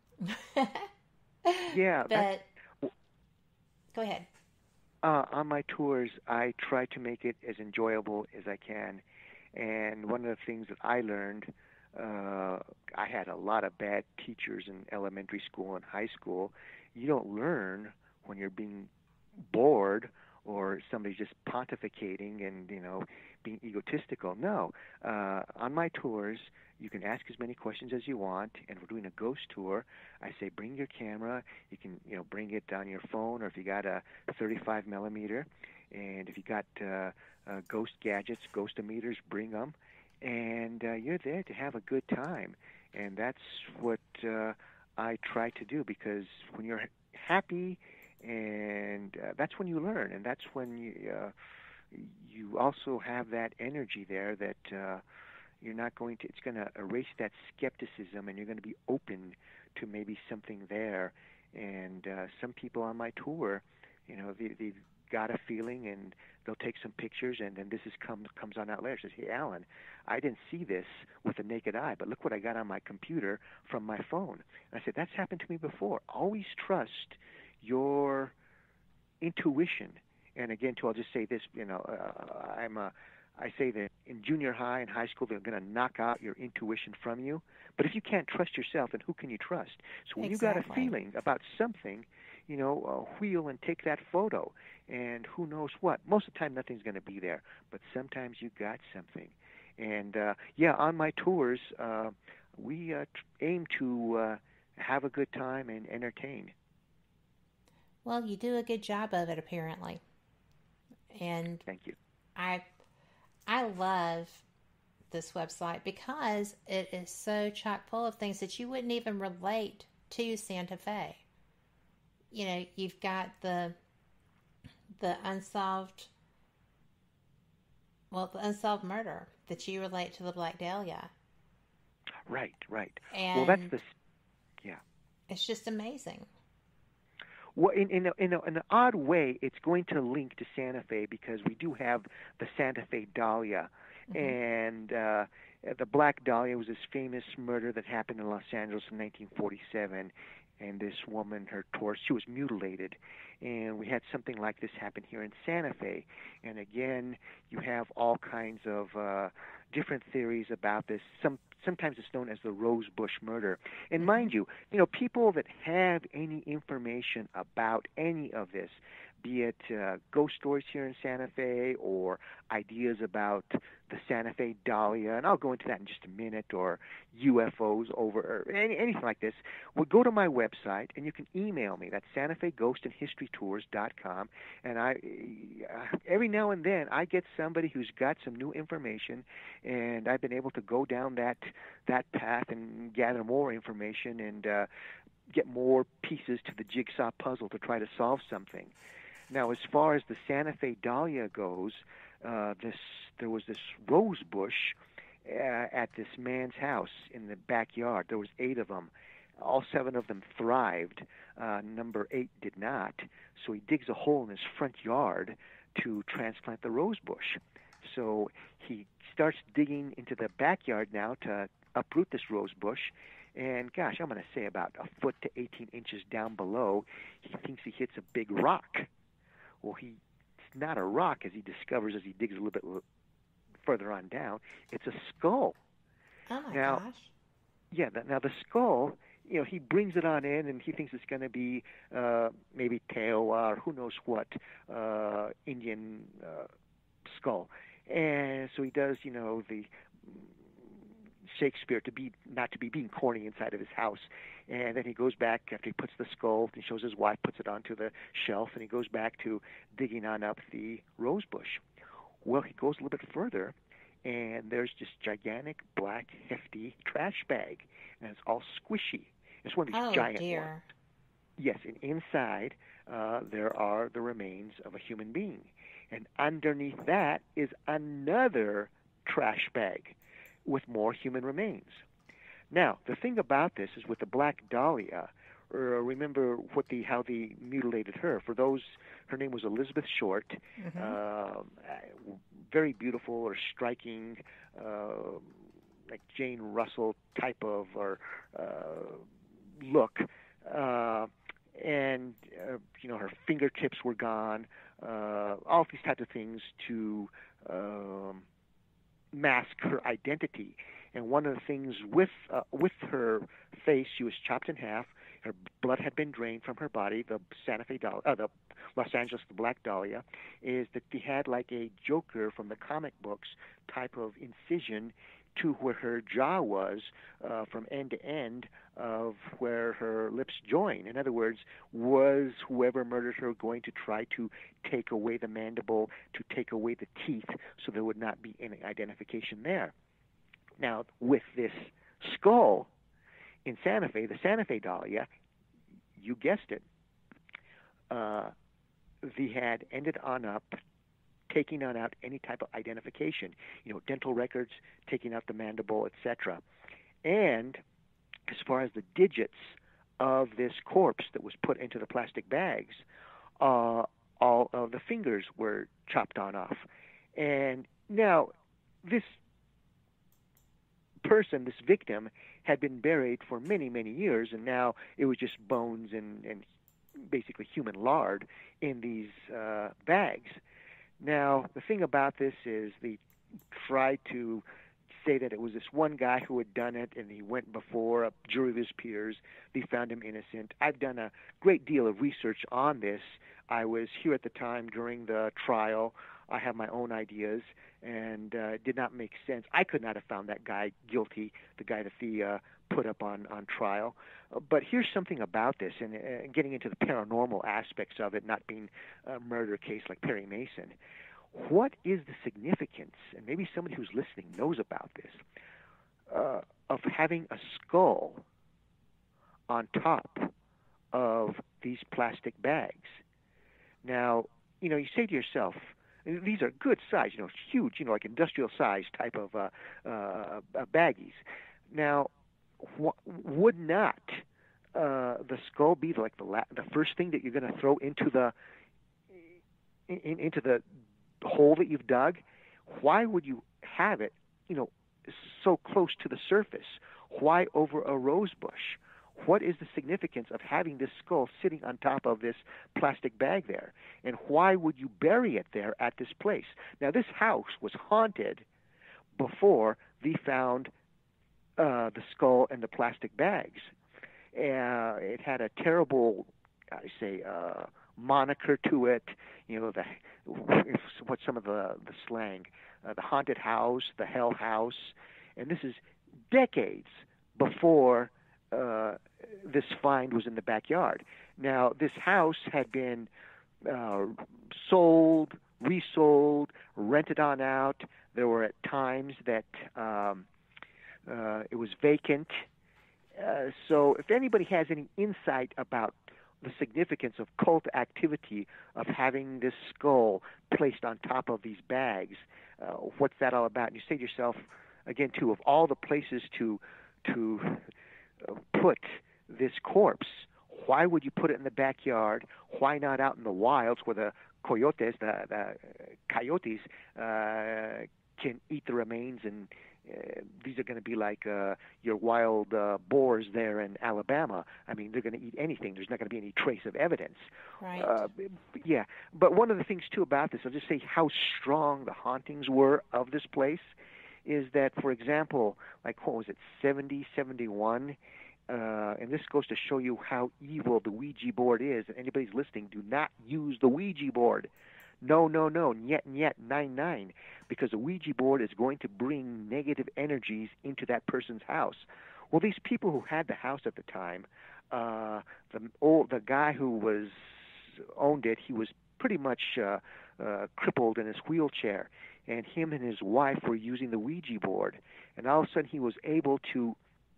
Yeah. But go ahead. Uh, on my tours, I try to make it as enjoyable as I can. And one of the things that I learned, uh, I had a lot of bad teachers in elementary school and high school. You don't learn when you're being bored or somebody's just pontificating and, you know, being egotistical. No. Uh, on my tours, you can ask as many questions as you want, and we're doing a ghost tour. I say bring your camera. You can, you know, bring it on your phone, or if you got a thirty-five millimeter, and if you got uh, uh, ghost gadgets, ghostometers, bring them, and uh, you're there to have a good time. And that's what uh, I try to do, because when you're happy, and uh, that's when you learn, and that's when you uh, you also have that energy there that uh, you're not going to, it's going to erase that skepticism, and you're going to be open to maybe something there. And uh, some people on my tour, you know, they, they've got a feeling, and they'll take some pictures, and then this is comes comes on out later. Says, hey, Allen, I didn't see this with the naked eye, but look what I got on my computer from my phone. And I said, that's happened to me before. Always trust your intuition. And again, too, I'll just say this, you know, uh, I'm a, I say that in junior high and high school, they're going to knock out your intuition from you. But if you can't trust yourself, then who can you trust? So when Exactly. you got a feeling about something, you know, uh, wheel and take that photo. And who knows what? Most of the time, nothing's going to be there. But sometimes you got something. And, uh, yeah, on my tours, uh, we uh, t- aim to uh, have a good time and entertain. Well, you do a good job of it, apparently. And Thank you. I I love this website because it is so chock full of things that you wouldn't even relate to Santa Fe. You know, you've got the the unsolved well, the unsolved murder that you relate to the Black Dahlia. Right, right. And well, that's the, yeah. It's just amazing. Well, in in, a, in, a, in an odd way, it's going to link to Santa Fe because we do have the Santa Fe Dahlia, mm-hmm. and uh, the Black Dahlia was this famous murder that happened in Los Angeles in nineteen forty-seven, and this woman, her torso, she was mutilated, and we had something like this happen here in Santa Fe, and again, you have all kinds of uh, different theories about this. Some Sometimes it's known as the Rosebush murder. And mind you, you know, people that have any information about any of this, be it uh, ghost stories here in Santa Fe or ideas about the Santa Fe Dahlia, and I'll go into that in just a minute, or U F Os over, or any, anything like this, well, go to my website, and you can email me. That's Santa Fe Ghost and History Tours dot com, and I, uh, every now and then I get somebody who's got some new information, and I've been able to go down that that path and gather more information and uh, get more pieces to the jigsaw puzzle to try to solve something. Now, as far as the Santa Fe Dahlia goes, uh, this there was this rose bush uh, at this man's house in the backyard. There was eight of them. All seven of them thrived. Uh, number eight did not. So he digs a hole in his front yard to transplant the rose bush. So he starts digging into the backyard now to uproot this rose bush, And gosh, I'm going to say about a foot to eighteen inches down below, he thinks he hits a big rock. Well, he it's not a rock, as he discovers as he digs a little bit further on down. It's a skull. Oh my now, gosh. Yeah, now the skull, you know, he brings it on in, and he thinks it's going to be uh, maybe Teowa or who knows what uh, Indian uh, skull. And so he does, you know, the Shakespeare to be not to be being corny inside of his house. And then he goes back after he puts the skull, he shows his wife, puts it onto the shelf, and he goes back to digging on up the rose bush. Well, he goes a little bit further, and there's this gigantic, black, hefty trash bag, and it's all squishy. It's one of these oh, giant dear. ones. Yes, and inside uh, there are the remains of a human being. And underneath that is another trash bag with more human remains. Now, the thing about this is with the Black Dahlia, uh, remember what the how they mutilated her. For those, her name was Elizabeth Short, Mm-hmm. uh, very beautiful or striking, uh, like Jane Russell type of or uh, look. Uh, and, uh, you know, her fingertips were gone, uh, all these types of things to um, mask her identity. And one of the things with uh, with her face, she was chopped in half. Her blood had been drained from her body. The Santa Fe Dahlia, uh, the Los Angeles, the Black Dahlia, is that they had like a Joker from the comic books type of incision to where her jaw was, uh, from end to end of where her lips join. In other words, was whoever murdered her going to try to take away the mandible, to take away the teeth, so there would not be any identification there? Now, with this skull in Santa Fe, the Santa Fe Dahlia, you guessed it, uh, they had ended on up taking on out any type of identification, you know, dental records, taking out the mandible, et cetera. And as far as the digits of this corpse that was put into the plastic bags, uh, all of the fingers were chopped on off. And now, this person, this victim, had been buried for many, many years, and now it was just bones and, and basically human lard in these uh, bags. Now, the thing about this is they tried to say that it was this one guy who had done it, and he went before a jury of his peers. They found him innocent. I've done a great deal of research on this. I was here at the time during the trial. I have my own ideas, and uh, it did not make sense. I could not have found that guy guilty, the guy that they uh, put up on, on trial. Uh, but here's something about this, and uh, getting into the paranormal aspects of it, not being a murder case like Perry Mason. What is the significance, and maybe somebody who's listening knows about this, uh, of having a skull on top of these plastic bags? Now, you know, you say to yourself, these are good size, you know, huge, you know, like industrial size type of uh, uh, uh, baggies. Now, wh- would not uh, the skull be like the la- the first thing that you're going to throw into the in, into the hole that you've dug? Why would you have it, you know, so close to the surface? Why over a rose bush? What is the significance of having this skull sitting on top of this plastic bag there? And why would you bury it there at this place? Now, this house was haunted before they found uh, the skull and the plastic bags. Uh, it had a terrible, I say, uh, moniker to it. You know, the what's some of the, the slang? Uh, the haunted house, the hell house. And this is decades before Uh, this find was in the backyard. Now, this house had been uh, sold, resold, rented on out. There were at times that um, uh, it was vacant. Uh, so if anybody has any insight about the significance of cult activity of having this skull placed on top of these bags, uh, what's that all about? And you say to yourself, again, too, of all the places to to put this corpse, why would you put it in the backyard? Why not out in the wilds where the coyotes, the, the coyotes, uh, can eat the remains and uh, these are going to be like uh, your wild uh, boars there in Alabama. I mean, they're going to eat anything. There's not going to be any trace of evidence. Right. Uh, yeah. But one of the things, too, about this, I'll just say how strong the hauntings were of this place, is that, for example, like, what was it, seventy, seventy-one, uh, and this goes to show you how evil the Ouija board is. And anybody's listening, do not use the Ouija board. No, no, no, nyet, nyet, nine, nine, because the Ouija board is going to bring negative energies into that person's house. Well, these people who had the house at the time, uh, the old, the guy who was owned it, he was pretty much uh, uh, crippled in his wheelchair, and him and his wife were using the Ouija board, and all of a sudden he was able to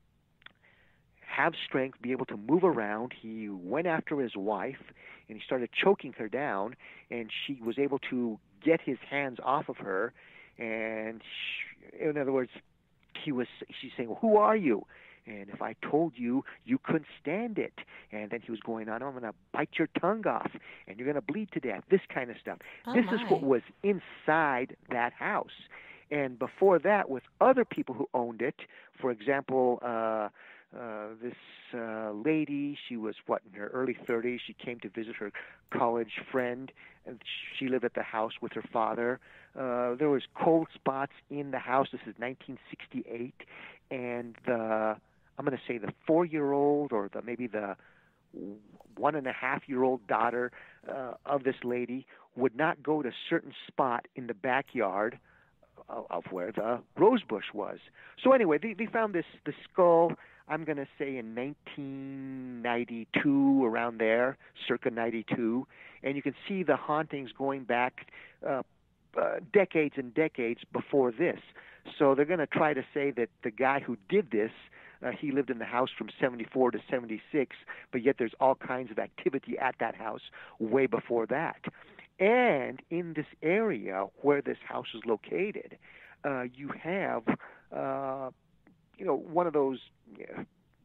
have strength, be able to move around. He went after his wife, and he started choking her down, and she was able to get his hands off of her, and she, in other words, he was, she's saying, well, who are you? And if I told you, you couldn't stand it. And then he was going on, I'm going to bite your tongue off, and you're going to bleed to death, this kind of stuff. Oh, this my. is what was inside that house. And before that, with other people who owned it, for example, uh, uh, this uh, lady, she was, what, in her early thirties. She came to visit her college friend, and she lived at the house with her father. Uh, there was cold spots in the house. This is nineteen sixty-eight, and the I'm going to say the four-year-old or the maybe the one and a half year old daughter uh, of this lady would not go to a certain spot in the backyard of, of where the rose bush was. So anyway, they, they found this the skull, I'm going to say in nineteen ninety-two, around there, circa ninety-two, and you can see the hauntings going back uh, uh, decades and decades before this. So they're going to try to say that the guy who did this, Uh, he lived in the house from seventy-four to seventy-six, but yet there's all kinds of activity at that house way before that. And in this area where this house is located, uh, you have, uh, you know, one of those, uh,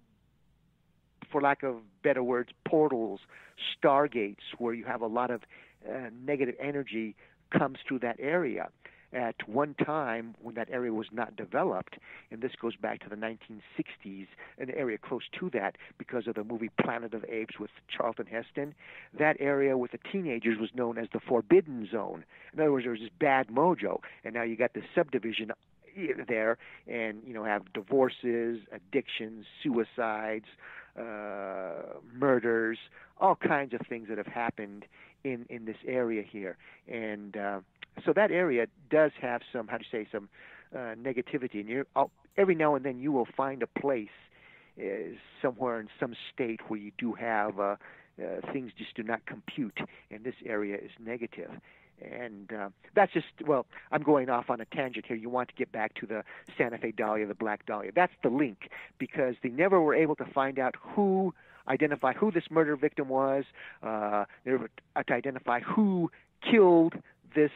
for lack of better words, portals, stargates, where you have a lot of uh, negative energy comes through that area. At one time, when that area was not developed, and this goes back to the nineteen sixties, an area close to that because of the movie Planet of the Apes with Charlton Heston, that area with the teenagers was known as the Forbidden Zone. In other words, there was this bad mojo, and now you got this subdivision there, and you know have divorces, addictions, suicides, uh, murders, all kinds of things that have happened in in this area here, and uh, so that area does have some, how do you say, some uh, negativity. And you're, I'll, every now and then you will find a place uh, somewhere in some state where you do have uh, uh, things just do not compute, and this area is negative. And uh, that's just, well, I'm going off on a tangent here. You want to get back to the Santa Fe Dahlia, the Black Dahlia. That's the link, because they never were able to find out who, identify who this murder victim was, uh, they were to identify who killed this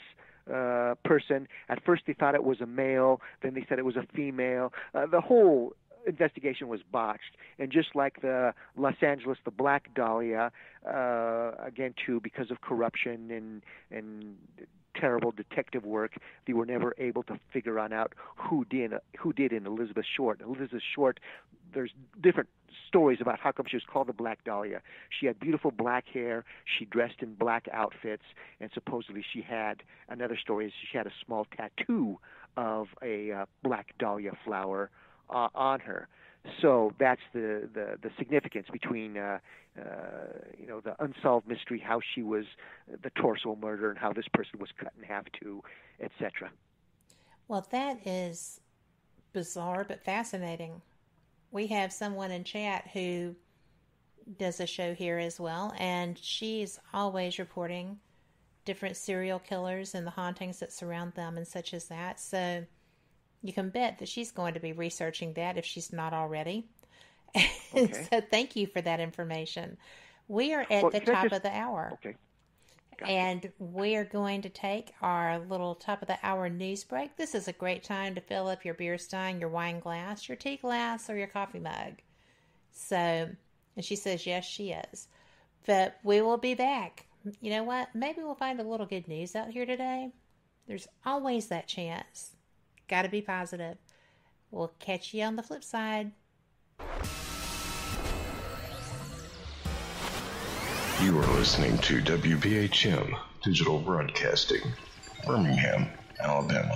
uh, person. At first they thought it was a male, then they said it was a female. Uh, the whole investigation was botched. And just like the Los Angeles, the Black Dahlia, uh, again, too, because of corruption and and terrible detective work, they were never able to figure on out who did who did in Elizabeth Short. Elizabeth Short, there's different stories about how come she was called the Black Dahlia. She had beautiful black hair, she dressed in black outfits, and supposedly she had, another story is she had a small tattoo of a uh, Black Dahlia flower uh, on her. So that's the, the, the significance between, uh, uh, you know, the unsolved mystery, how she was the torso murder, and how this person was cut in half too, et cetera. Well, that is bizarre but fascinating. We have someone in chat who does a show here as well, and she's always reporting different serial killers and the hauntings that surround them and such as that. So you can bet that she's going to be researching that if she's not already. Okay. So thank you for that information. We are at well, the top just... of the hour. Okay. Gotcha. And we're going to take our little top of the hour news break. This is a great time to fill up your beer stein, your wine glass, your tea glass, or your coffee mug. So, and she says, yes, she is. But we will be back. You know what? Maybe we'll find a little good news out here today. There's always that chance. Gotta be positive. We'll catch you on the flip side. You are listening to W B H M Digital Broadcasting, Birmingham, Alabama.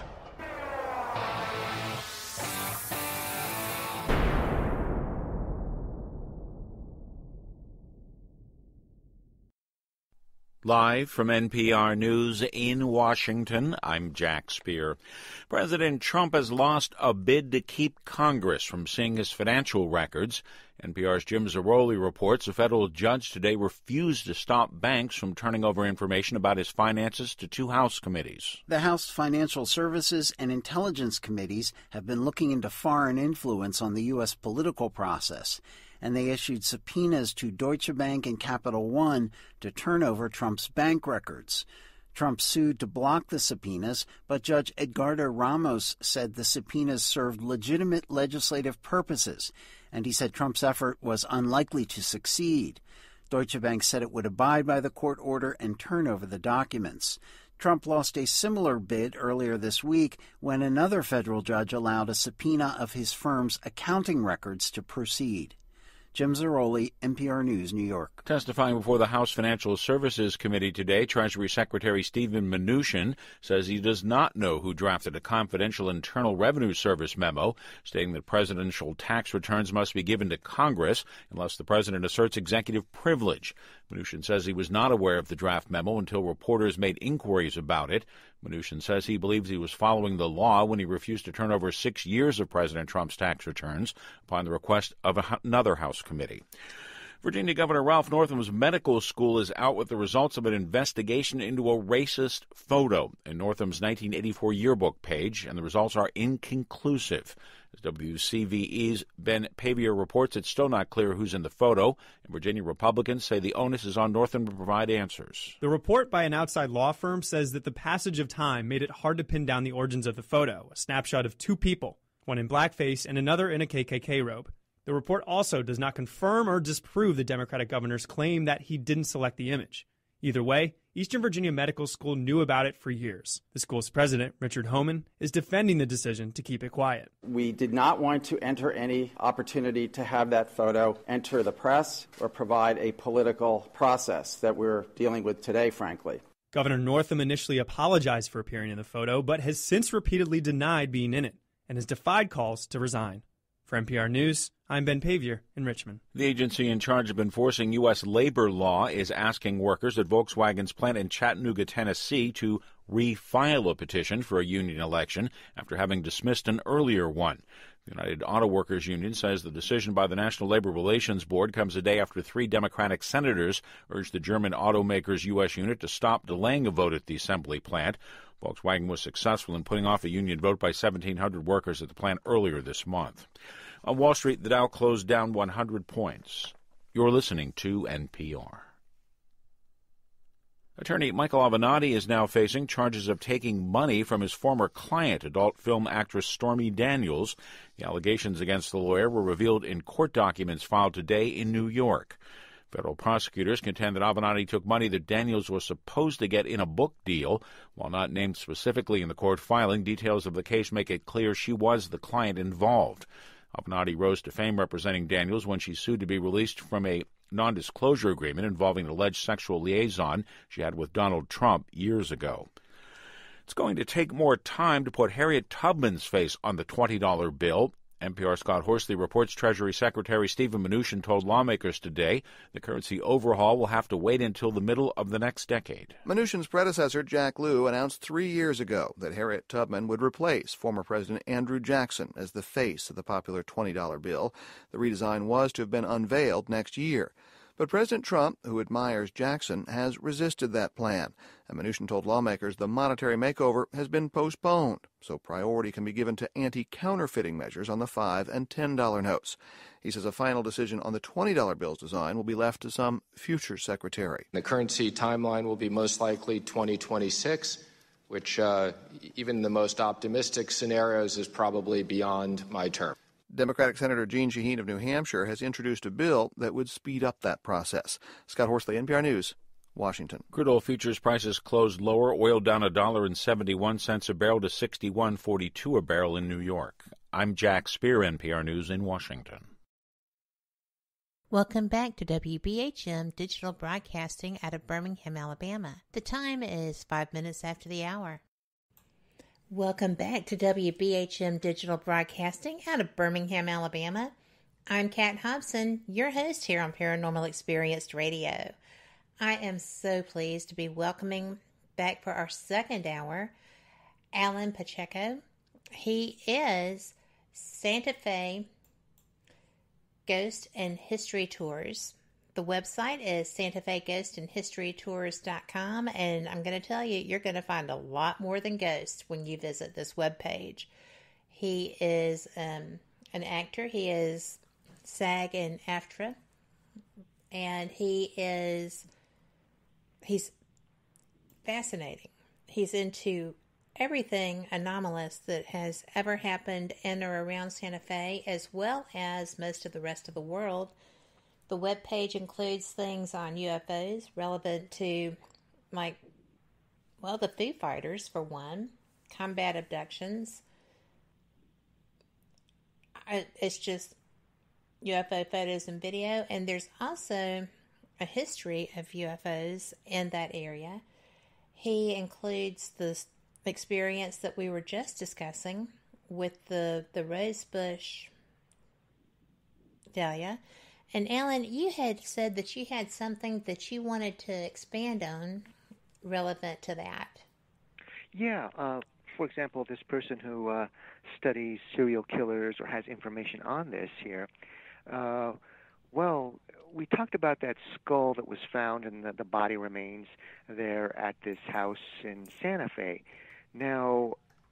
Live from N P R News in Washington, I'm Jack Speer. President Trump has lost a bid to keep Congress from seeing his financial records. N P R's Jim Zarroli reports a federal judge today refused to stop banks from turning over information about his finances to two House committees. The House Financial Services and Intelligence Committees have been looking into foreign influence on the U S political process, and they issued subpoenas to Deutsche Bank and Capital One to turn over Trump's bank records. Trump sued to block the subpoenas, but Judge Edgardo Ramos said the subpoenas served legitimate legislative purposes, and he said Trump's effort was unlikely to succeed. Deutsche Bank said it would abide by the court order and turn over the documents. Trump lost a similar bid earlier this week when another federal judge allowed a subpoena of his firm's accounting records to proceed. Jim Zarroli, N P R News, New York. Testifying before the House Financial Services Committee today, Treasury Secretary Steven Mnuchin says he does not know who drafted a confidential Internal Revenue Service memo stating that presidential tax returns must be given to Congress unless the president asserts executive privilege. Mnuchin says he was not aware of the draft memo until reporters made inquiries about it. Mnuchin says he believes he was following the law when he refused to turn over six years of President Trump's tax returns upon the request of a, another House committee. Virginia Governor Ralph Northam's medical school is out with the results of an investigation into a racist photo in Northam's nineteen eighty-four yearbook page, and the results are inconclusive. As W C V E's Ben Pavier reports, it's still not clear who's in the photo, and Virginia Republicans say the onus is on Northam to provide answers. The report by an outside law firm says that the passage of time made it hard to pin down the origins of the photo, a snapshot of two people, one in blackface and another in a K K K robe. The report also does not confirm or disprove the Democratic governor's claim that he didn't select the image. Either way, Eastern Virginia Medical School knew about it for years. The school's president, Richard Homan, is defending the decision to keep it quiet. We did not want to enter any opportunity to have that photo enter the press or provide a political process that we're dealing with today, frankly. Governor Northam initially apologized for appearing in the photo, but has since repeatedly denied being in it and has defied calls to resign. For N P R News, I'm Ben Pavier in Richmond. The agency in charge of enforcing U S labor law is asking workers at Volkswagen's plant in Chattanooga, Tennessee, to refile a petition for a union election after having dismissed an earlier one. The United Auto Workers Union says the decision by the National Labor Relations Board comes a day after three Democratic senators urged the German automaker's U S unit to stop delaying a vote at the assembly plant. Volkswagen was successful in putting off a union vote by seventeen hundred workers at the plant earlier this month. On Wall Street, the Dow closed down one hundred points. You're listening to N P R. Attorney Michael Avenatti is now facing charges of taking money from his former client, adult film actress Stormy Daniels. The allegations against the lawyer were revealed in court documents filed today in New York. Federal prosecutors contend that Avenatti took money that Daniels was supposed to get in a book deal. While not named specifically in the court filing, details of the case make it clear she was the client involved. Avenatti rose to fame representing Daniels when she sued to be released from a non-disclosure agreement involving an alleged sexual liaison she had with Donald Trump years ago. It's going to take more time to put Harriet Tubman's face on the twenty dollar bill. N P R's Scott Horsley reports Treasury Secretary Steven Mnuchin told lawmakers today the currency overhaul will have to wait until the middle of the next decade. Mnuchin's predecessor, Jack Lew, announced three years ago that Harriet Tubman would replace former President Andrew Jackson as the face of the popular twenty dollar bill. The redesign was to have been unveiled next year. But President Trump, who admires Jackson, has resisted that plan, and Mnuchin told lawmakers the monetary makeover has been postponed, so priority can be given to anti-counterfeiting measures on the five and ten dollar notes. He says a final decision on the twenty dollar bill's design will be left to some future secretary. The currency timeline will be most likely twenty twenty-six, which uh, even the most optimistic scenarios is probably beyond my term. Democratic Senator Jeanne Shaheen of New Hampshire has introduced a bill that would speed up that process. Scott Horsley, N P R News, Washington. Crude oil futures prices closed lower. Oil down a dollar and seventy-one cents a barrel to sixty-one forty-two a barrel in New York. I'm Jack Spear, N P R News in Washington. Welcome back to W B H M Digital Broadcasting out of Birmingham, Alabama. The time is five minutes after the hour. Welcome back to W B H M Digital Broadcasting out of Birmingham, Alabama. I'm Kat Hobson, your host here on Paranormal Experienced Radio. I am so pleased to be welcoming back for our second hour Allen Pancheco. He is Santa Fe Ghost and History Tours. The website is santa fe ghost and history tours dot com, and I'm going to tell you, you're going to find a lot more than ghosts when you visit this webpage. He is um, an actor. He is SAG and AFTRA, and he is he's fascinating. He's into everything anomalous that has ever happened in or around Santa Fe, as well as most of the rest of the world. The webpage includes things on U F Os relevant to, like, well, the Foo Fighters, for one, combat abductions. It's just U F O photos and video, and there's also a history of U F Os in that area. He includes the experience that we were just discussing with the, the rosebush dahlia. And Alan, you had said that you had something that you wanted to expand on relevant to that. Yeah. Uh, for example, this person who uh, studies serial killers or has information on this here, uh, well, we talked about that skull that was found and the, the body remains there at this house in Santa Fe. Now,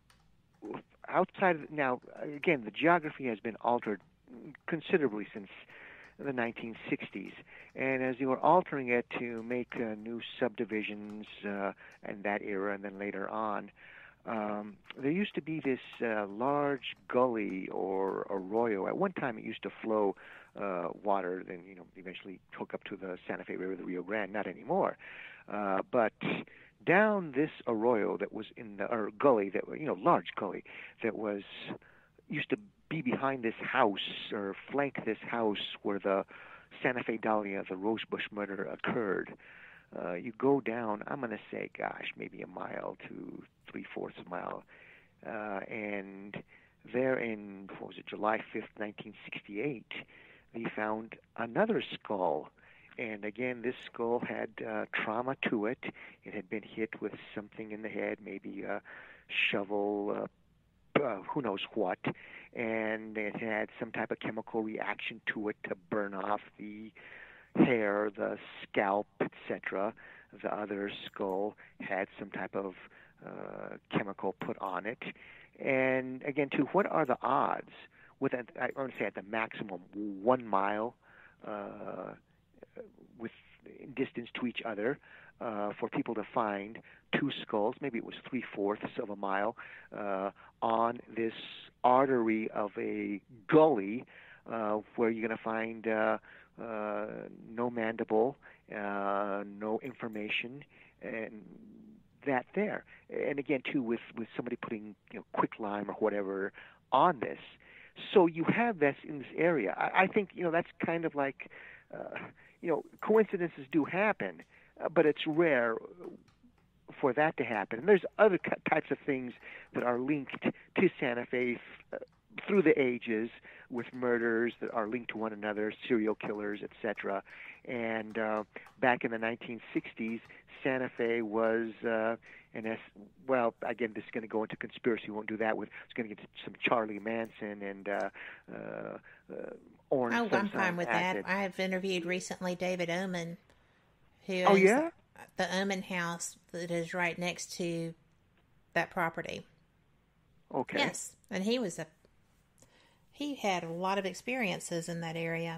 outside of, now, again, the geography has been altered considerably since the nineteen sixties, and as they were altering it to make uh, new subdivisions uh, in that era and then later on, um, there used to be this uh, large gully or arroyo. At one time it used to flow uh, water, then you know eventually hook up to the Santa Fe River, the Rio Grande. Not anymore, uh, but down this arroyo that was in the or gully that you know large gully that was used to be behind this house or flank this house where the Santa Fe Dahlia, the Rosebush murder occurred. Uh, you go down, I'm going to say, gosh, maybe a mile to three-fourths of a mile. Uh, and there in, what was it, July fifth, nineteen sixty-eight, they found another skull. And again, this skull had uh, trauma to it. It had been hit with something in the head, maybe a shovel, uh, Uh, who knows what, and it had some type of chemical reaction to it to burn off the hair, the scalp, et cetera. The other skull had some type of uh, chemical put on it. And again, too, what are the odds? With a, I want to say at the maximum one mile uh, with distance to each other, uh, for people to find two skulls, maybe it was three-fourths of a mile, uh, on this artery of a gully uh, where you're going to find uh, uh, no mandible, uh, no information, and that there. And again, too, with, with somebody putting you know, quicklime or whatever on this. So you have this in this area. I, I think, you know, that's kind of like, uh, you know, coincidences do happen, uh, but it's rare for that to happen. And there's other types of things that are linked to Santa Fe uh, through the ages with murders that are linked to one another, serial killers, et cetera. And uh, back in the nineteen sixties, Santa Fe was, uh, and as, well, again, this is going to go into conspiracy. We won't do that with, it's going to get to some Charlie Manson and uh, uh, uh, orange Oh, I'm fine with acid. that. I have interviewed recently David Oman, who Oh, owns yeah? the Oman house that is right next to that property. Okay. Yes, and he was a, he had a lot of experiences in that area.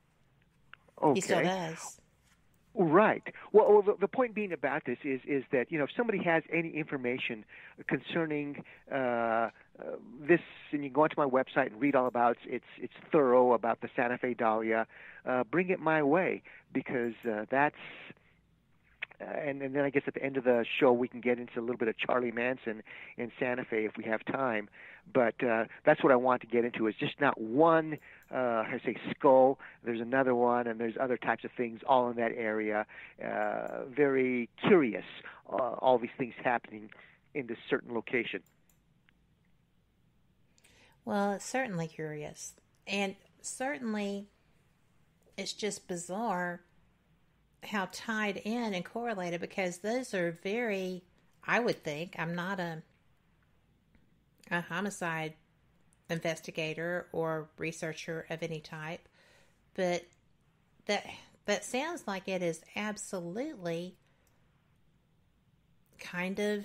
Okay. He still does. Right. Well, well the, the point being about this is is that, you know, if somebody has any information concerning uh, uh, this, and you can go onto my website and read all about it, it's it's thorough about the Santa Fe Dahlia, uh, bring it my way, because uh, that's, and, and then I guess at the end of the show we can get into a little bit of Charlie Manson in Santa Fe if we have time. But uh, that's what I want to get into, is just not one, uh, I say skull, there's another one, and there's other types of things all in that area. Uh, very curious, uh, all these things happening in this certain location. Well, it's certainly curious. And certainly it's just bizarre how tied in and correlated, because those are very, I would think, I'm not a a homicide investigator or researcher of any type, but that that sounds like it is absolutely kind of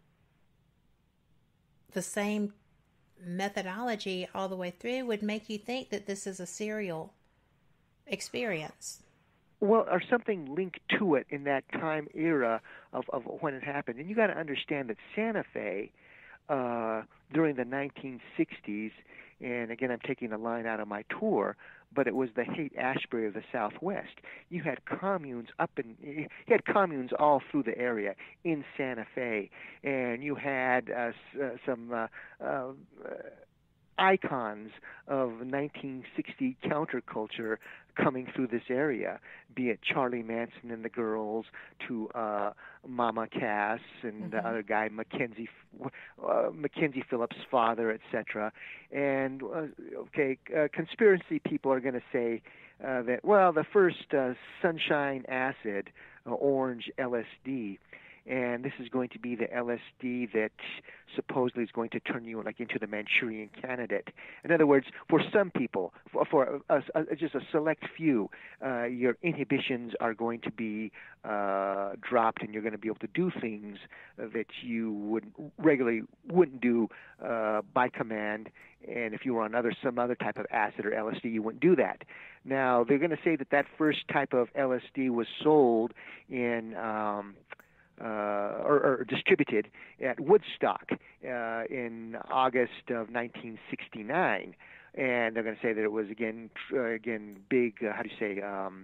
the same methodology all the way through, would make you think that this is a serial experience. Well, or something linked to it in that time era of, of when it happened. And you got to understand that Santa Fe, uh, during the nineteen sixties, and again, I'm taking a line out of my tour, but it was the Haight-Ashbury of the Southwest. You had communes up in, you had communes all through the area in Santa Fe, and you had uh, uh, some uh, uh, icons of nineteen sixty counterculture coming through this area, be it Charlie Manson and the Girls, to uh, Mama Cass and mm-hmm. the other guy, Mackenzie, uh, Mackenzie Phillips' father, et cetera. And, uh, okay, uh, conspiracy people are going to say uh, that, well, the first uh, sunshine acid, uh, orange L S D, and this is going to be the L S D that supposedly is going to turn you like into the Manchurian Candidate. In other words, for some people, for, for a, a, just a select few, uh, your inhibitions are going to be uh, dropped, and you're going to be able to do things that you would regularly wouldn't do uh, by command. And if you were on other some other type of acid or L S D, you wouldn't do that. Now, they're going to say that that first type of L S D was sold in um, Uh, or, or distributed at Woodstock uh, in August of nineteen sixty-nine, and they're going to say that it was again, uh, again, big. Uh, how do you say? Um,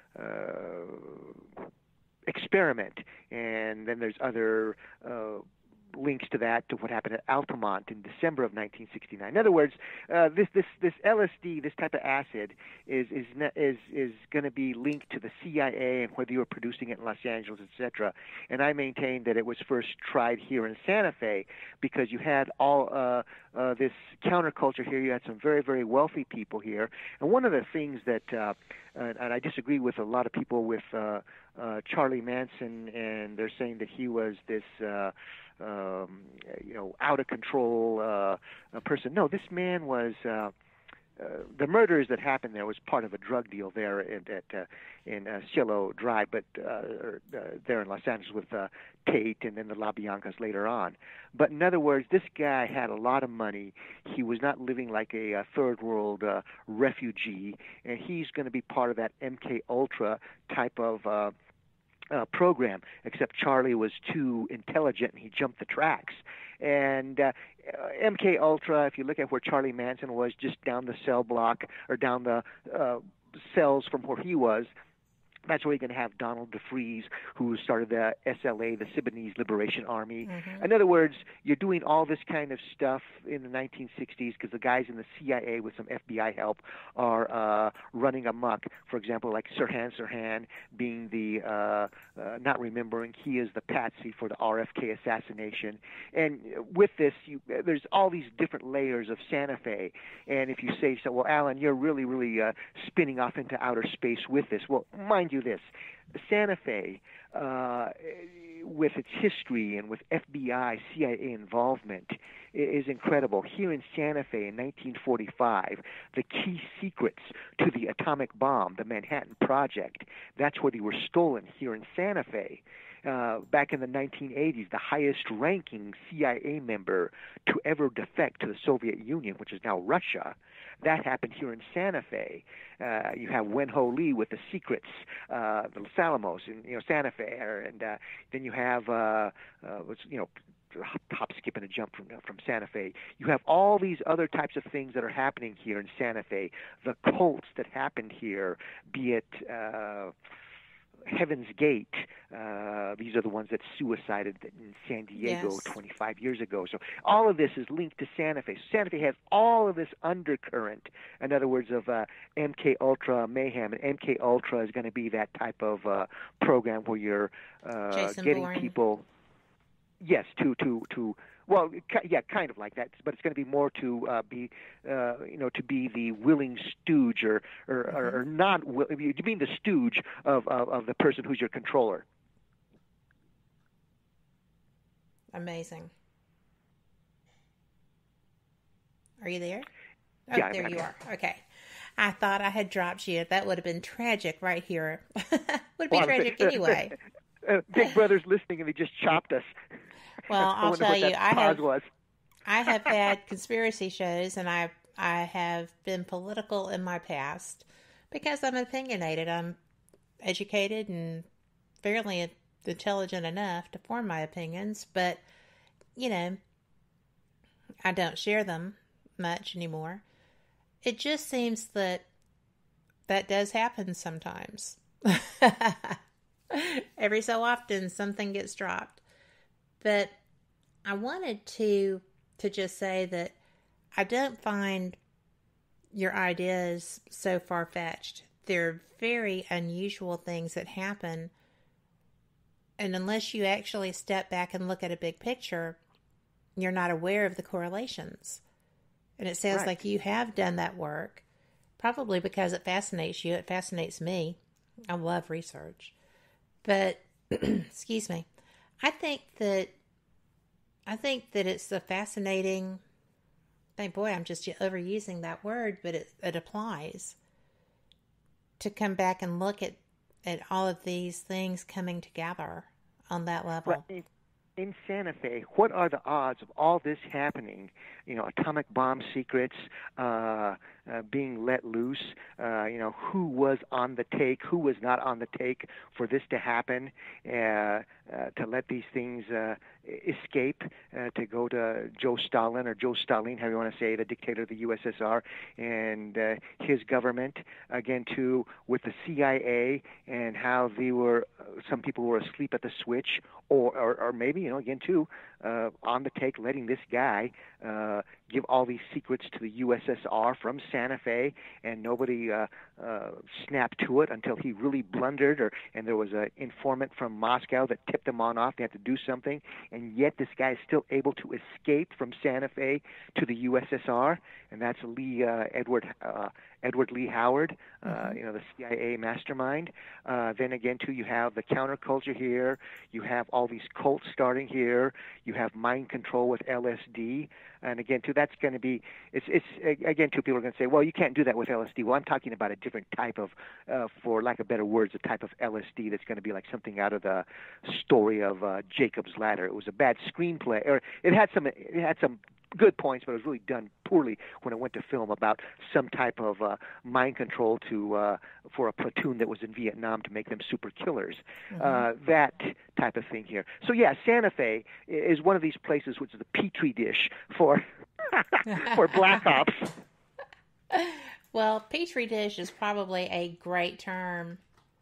uh, experiment, and then there's other uh, links to that, to what happened at Altamont in December of nineteen sixty-nine. In other words, uh, this this this L S D, this type of acid, is is is is going to be linked to the C I A and whether you were producing it in Los Angeles, et cetera. And I maintain that it was first tried here in Santa Fe because you had all uh, uh, this counterculture here. You had some very very wealthy people here, and one of the things that uh, and, and I disagree with a lot of people with uh, uh, Charlie Manson, and they're saying that he was this. Uh, Um, you know, out of control uh, person. No, this man was. Uh, uh, the murders that happened there was part of a drug deal there at, at uh, in uh, Cielo Drive, but uh, or, uh, there in Los Angeles with uh, Tate and then the LaBiancas later on. But in other words, this guy had a lot of money. He was not living like a, a third world uh, refugee, and he's going to be part of that M K Ultra type of. Uh, Uh, program, except Charlie was too intelligent and he jumped the tracks. And uh, M K Ultra, if you look at where Charlie Manson was, just down the cell block or down the uh, cells from where he was, that's where you're going to have Donald DeFreeze, who started the S L A, the Sudanese Liberation Army. Mm-hmm. In other words, you're doing all this kind of stuff in the nineteen sixties because the guys in the C I A with some F B I help are uh, running amok. For example, like Sirhan Sirhan being the, uh, uh, not remembering, he is the patsy for the R F K assassination. And with this, you, there's all these different layers of Santa Fe. And if you say, so, well, Alan, you're really, really uh, spinning off into outer space with this. Well, mind you this, Santa Fe, uh, with its history and with F B I, C I A involvement, is incredible. Here in Santa Fe in nineteen forty-five, the key secrets to the atomic bomb, the Manhattan Project, that's where they were stolen here in Santa Fe. Uh, back in the nineteen eighties, the highest-ranking C I A member to ever defect to the Soviet Union, which is now Russia, that happened here in Santa Fe. Uh, you have Wen-Ho Lee with the secrets, uh, the Los Alamos, in you know Santa Fe, and uh, then you have uh, uh, you know. hop, skip, and a jump from from Santa Fe. You have all these other types of things that are happening here in Santa Fe. The cults that happened here, be it uh, Heaven's Gate. Uh, these are the ones that suicided in San Diego Yes. twenty-five years ago. So all of this is linked to Santa Fe. Santa Fe has all of this undercurrent. In other words, of uh, M K Ultra mayhem. And M K Ultra is going to be that type of uh, program where you're uh, Jason getting Bourne. people. Yes, to to to. Well, yeah, kind of like that, but it's going to be more to uh, be, uh, you know, to be the willing stooge or or, mm-hmm. or, or not. Will, you mean the stooge of, of of the person who's your controller? Amazing. Are you there? Oh, Yeah, there I'm you here. are. Okay. I thought I had dropped you. That would have been tragic right here. Would be Well, tragic anyway. Uh, Big Brother's listening, and they just chopped us. Well, I I'll wonder tell what you, that I pause have was. I have had conspiracy shows, and I I have been political in my past because I'm opinionated. I'm educated and fairly intelligent enough to form my opinions, but you know, I don't share them much anymore. It just seems that that does happen sometimes. Every so often something gets dropped. But I wanted to to just say that I don't find your ideas so far-fetched. They're very unusual things that happen. And unless you actually step back and look at a big picture, you're not aware of the correlations. And it sounds Right. like you have done that work, probably because it fascinates you. It fascinates me. I love research. But, excuse me, I think that I think that it's a fascinating thing. Boy, I'm just overusing that word, but it, it applies to come back and look at, at all of these things coming together on that level. Right. In Santa Fe, what are the odds of all this happening? You know, atomic bomb secrets uh, uh, being let loose. Uh, you know, who was on the take, who was not on the take for this to happen? Uh, uh, to let these things uh, escape, uh, to go to Joe Stalin or Joe Stalin, however you want to say, the dictator of the U S S R, and uh, his government. Again, too, with the C I A and how they were. Uh, some people were asleep at the switch, or or, or maybe. You know, again, too, uh, on the take, letting this guy uh, give all these secrets to the U S S R from Santa Fe, and nobody uh, uh, snapped to it until he really blundered, or and there was an informant from Moscow that tipped him on off. They had to do something, and yet this guy is still able to escape from Santa Fe to the U S S R, and that's Lee uh, Edward uh, Edward Lee Howard, uh, mm-hmm. you know, the C I A mastermind. Uh, then again, too, you have the counterculture here. You have all these cults starting here. You have mind control with L S D. And again, too, that's going to be, it's, it's again, too, people are going to say, well, you can't do that with L S D. Well, I'm talking about a different type of, uh, for lack of better words, a type of L S D that's going to be like something out of the story of uh, Jacob's Ladder. It was a bad screenplay, or it had some, it had some good points, but it was really done poorly when it went to film about some type of uh, mind control to uh, for a platoon that was in Vietnam to make them super killers. Mm-hmm. Uh, that type of thing here. So yeah, Santa Fe is one of these places which is the petri dish for for black ops. Well, petri dish is probably a great term.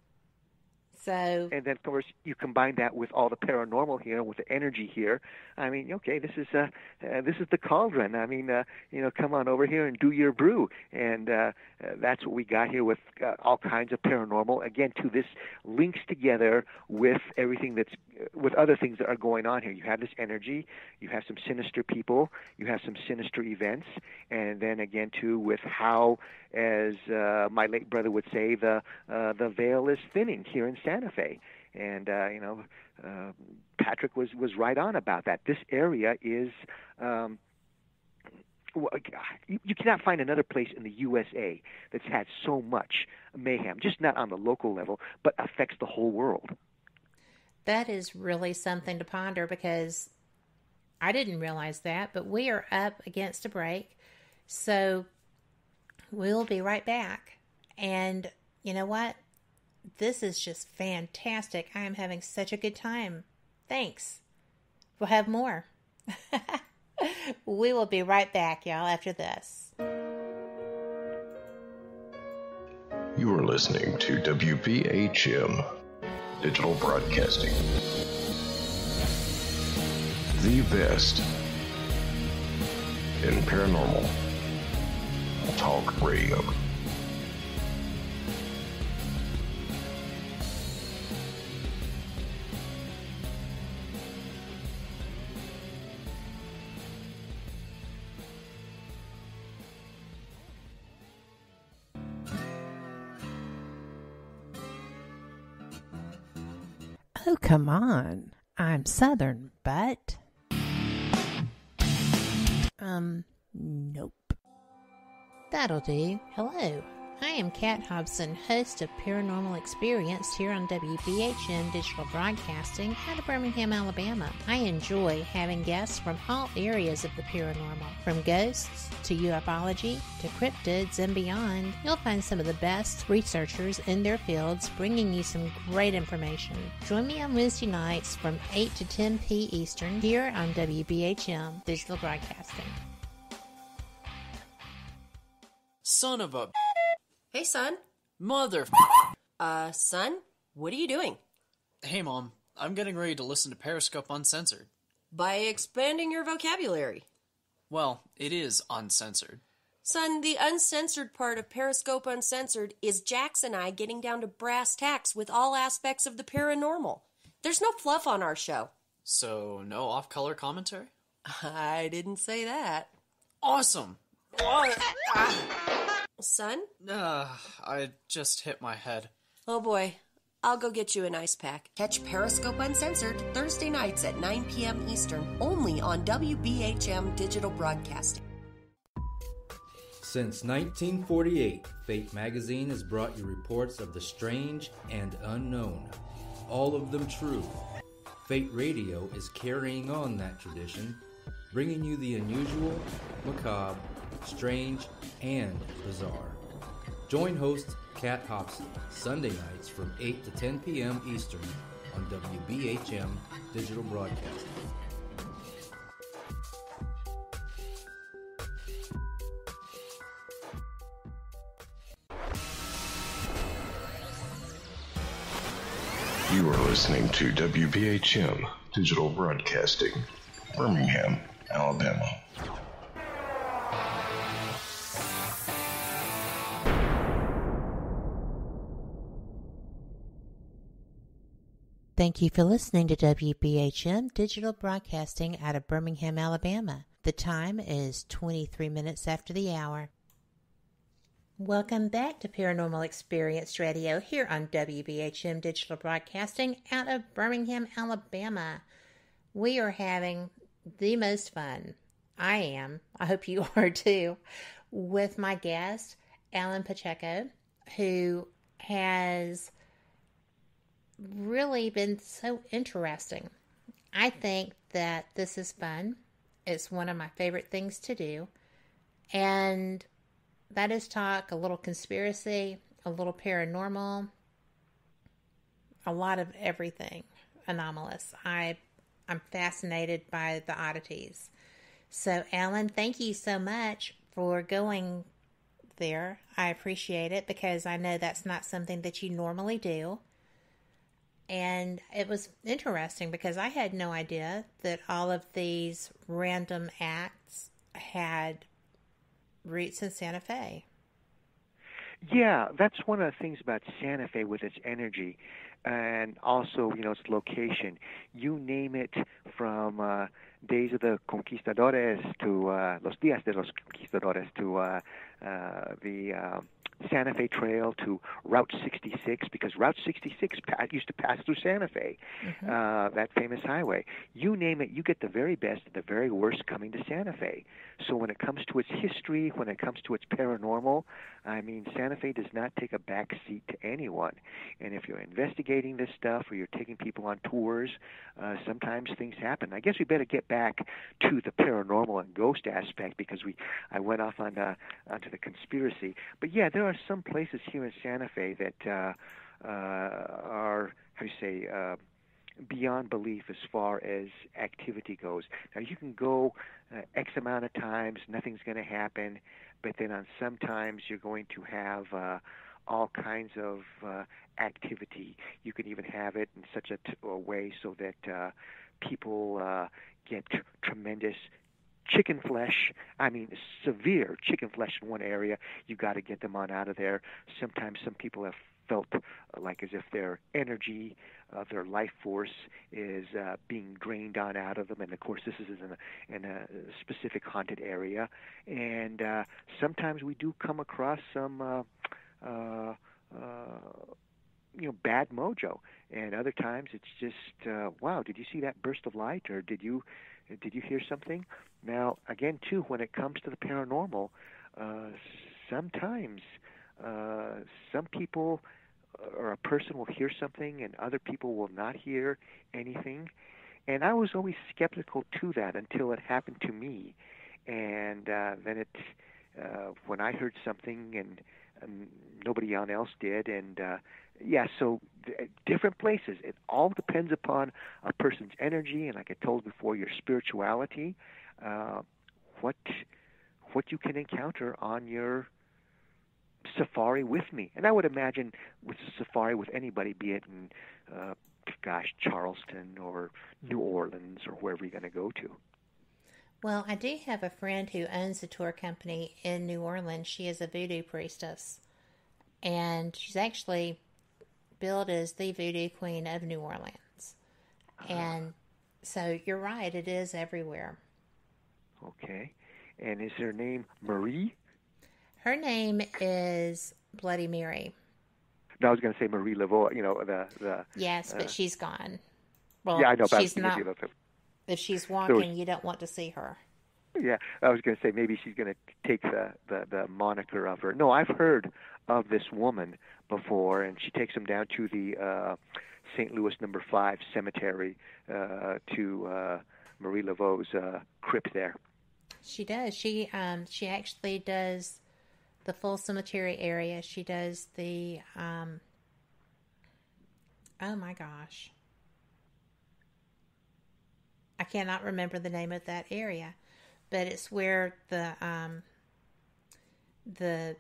So, and then, of course, you combine that with all the paranormal here, with the energy here. I mean, okay, this is uh, uh, this is the cauldron. I mean, uh, you know, come on over here and do your brew, and uh, uh, that's what we got here with uh, all kinds of paranormal. Again, too, this links together with everything that's uh, with other things that are going on here. You have this energy, you have some sinister people, you have some sinister events, and then again, too, with how, as uh, my late brother would say, the uh, the veil is thinning here in Santa Fe. And, uh, you know, uh, Patrick was, was right on about that. This area is, um, well, you, you cannot find another place in the U S A that's had so much mayhem, just not on the local level, but affects the whole world. That is really something to ponder, because I didn't realize that, but we are up against a break. So we'll be right back. And you know what? This is just fantastic. I am having such a good time. Thanks. We'll have more. We will be right back, y'all, after this. You are listening to W B H M, Digital Broadcasting. The best in paranormal talk radio. Oh, come on. I'm Southern, but... Um, nope. That'll do. Hello. I am Kat Hobson, host of Paranormal Experience here on W B H M Digital Broadcasting out of Birmingham, Alabama. I enjoy having guests from all areas of the paranormal, from ghosts to ufology to cryptids and beyond. You'll find some of the best researchers in their fields bringing you some great information. Join me on Wednesday nights from eight to ten p.m. Eastern here on W B H M Digital Broadcasting. Son of a... Hey, son. Mother... Uh, son? What are you doing? Hey, Mom. I'm getting ready to listen to Periscope Uncensored. By expanding your vocabulary. Well, it is uncensored. Son, the uncensored part of Periscope Uncensored is Jax and I getting down to brass tacks with all aspects of the paranormal. There's no fluff on our show. So, no off-color commentary? I didn't say that. Awesome! What? Ah. Son? Uh, I just hit my head. Oh boy. I'll go get you an ice pack. Catch Periscope Uncensored Thursday nights at nine p.m. Eastern, only on W B H M Digital Broadcasting. Since nineteen forty-eight, Fate magazine has brought you reports of the strange and unknown, all of them true. Fate Radio is carrying on that tradition, bringing you the unusual, macabre, strange, and bizarre. Join host Kat Hobson Sunday nights from eight to ten p.m. Eastern on W B H M Digital Broadcasting. You are listening to W B H M Digital Broadcasting, Birmingham, Alabama. Thank you for listening to W B H M Digital Broadcasting out of Birmingham, Alabama. The time is twenty-three minutes after the hour. Welcome back to Paranormal Experience Radio here on W B H M Digital Broadcasting out of Birmingham, Alabama. We are having the most fun. I am. I hope you are too. With my guest, Allen Pancheco, who has really been so interesting. I think that this is fun. It's one of my favorite things to do. And that is talk a little conspiracy, a little paranormal, a lot of everything anomalous. I, I'm fascinated by the oddities. So, Allen, thank you so much for going there. I appreciate it because I know that's not something that you normally do. And it was interesting because I had no idea that all of these random acts had roots in Santa Fe. Yeah, that's one of the things about Santa Fe with its energy and also, you know, its location. You name it, from uh, Days of the Conquistadores to uh, Los Días de los Conquistadores to uh, uh, the uh, Santa Fe Trail to Route sixty-six, because Route sixty-six pa- used to pass through Santa Fe, mm-hmm. uh, that famous highway. You name it, you get the very best and the very worst coming to Santa Fe. So when it comes to its history, when it comes to its paranormal, I mean, Santa Fe does not take a back seat to anyone. And if you're investigating this stuff or you're taking people on tours, uh, sometimes things happen. I guess we better get back to the paranormal and ghost aspect, because we I went off on uh, onto the conspiracy. But yeah, there are some places here in Santa Fe that uh, uh, are, how do you say, uh, beyond belief as far as activity goes. Now, you can go uh, X amount of times, nothing's going to happen, but then on sometimes you're going to have uh, all kinds of uh, activity. You can even have it in such a, t- a way so that uh, people uh, get t- tremendous chicken flesh. I mean, severe chicken flesh in one area. You got to get them on out of there. Sometimes some people have felt like as if their energy, uh, their life force is uh, being drained on out of them. And, of course, this is in a, in a specific haunted area. And uh, sometimes we do come across some, uh, uh, uh, you know, bad mojo. And other times it's just, uh, wow, did you see that burst of light? Or did you did you hear something? Now, again, too, when it comes to the paranormal, uh, sometimes uh, some people or a person will hear something and other people will not hear anything. And I was always skeptical to that until it happened to me. And uh, then it, uh, when I heard something and, and nobody else did, and uh, yeah, so th- different places. It all depends upon a person's energy, and like I told before, your spirituality, uh, what what you can encounter on your safari with me. And I would imagine with a safari with anybody, be it in, uh, gosh, Charleston or New Orleans or wherever you're going to go to. Well, I do have a friend who owns a tour company in New Orleans. She is a voodoo priestess, and she's actually billed as the voodoo queen of New Orleans. Uh-huh. And so you're right, it is everywhere. Okay. And is her name Marie? Her name is Bloody Mary. No, I was going to say Marie Laveau, you know, the... the yes, but uh, she's gone. Well, yeah, I know, but she's not... You know, if she's walking, was, you don't want to see her. Yeah, I was going to say maybe she's going to take the, the, the moniker of her. No, I've heard of this woman before, and she takes them down to the uh, Saint Louis number five cemetery uh, to uh, Marie Laveau's uh, crypt there. She does. She um, she actually does the full cemetery area. She does the, um, oh my gosh. I cannot remember the name of that area, but it's where the, um, the,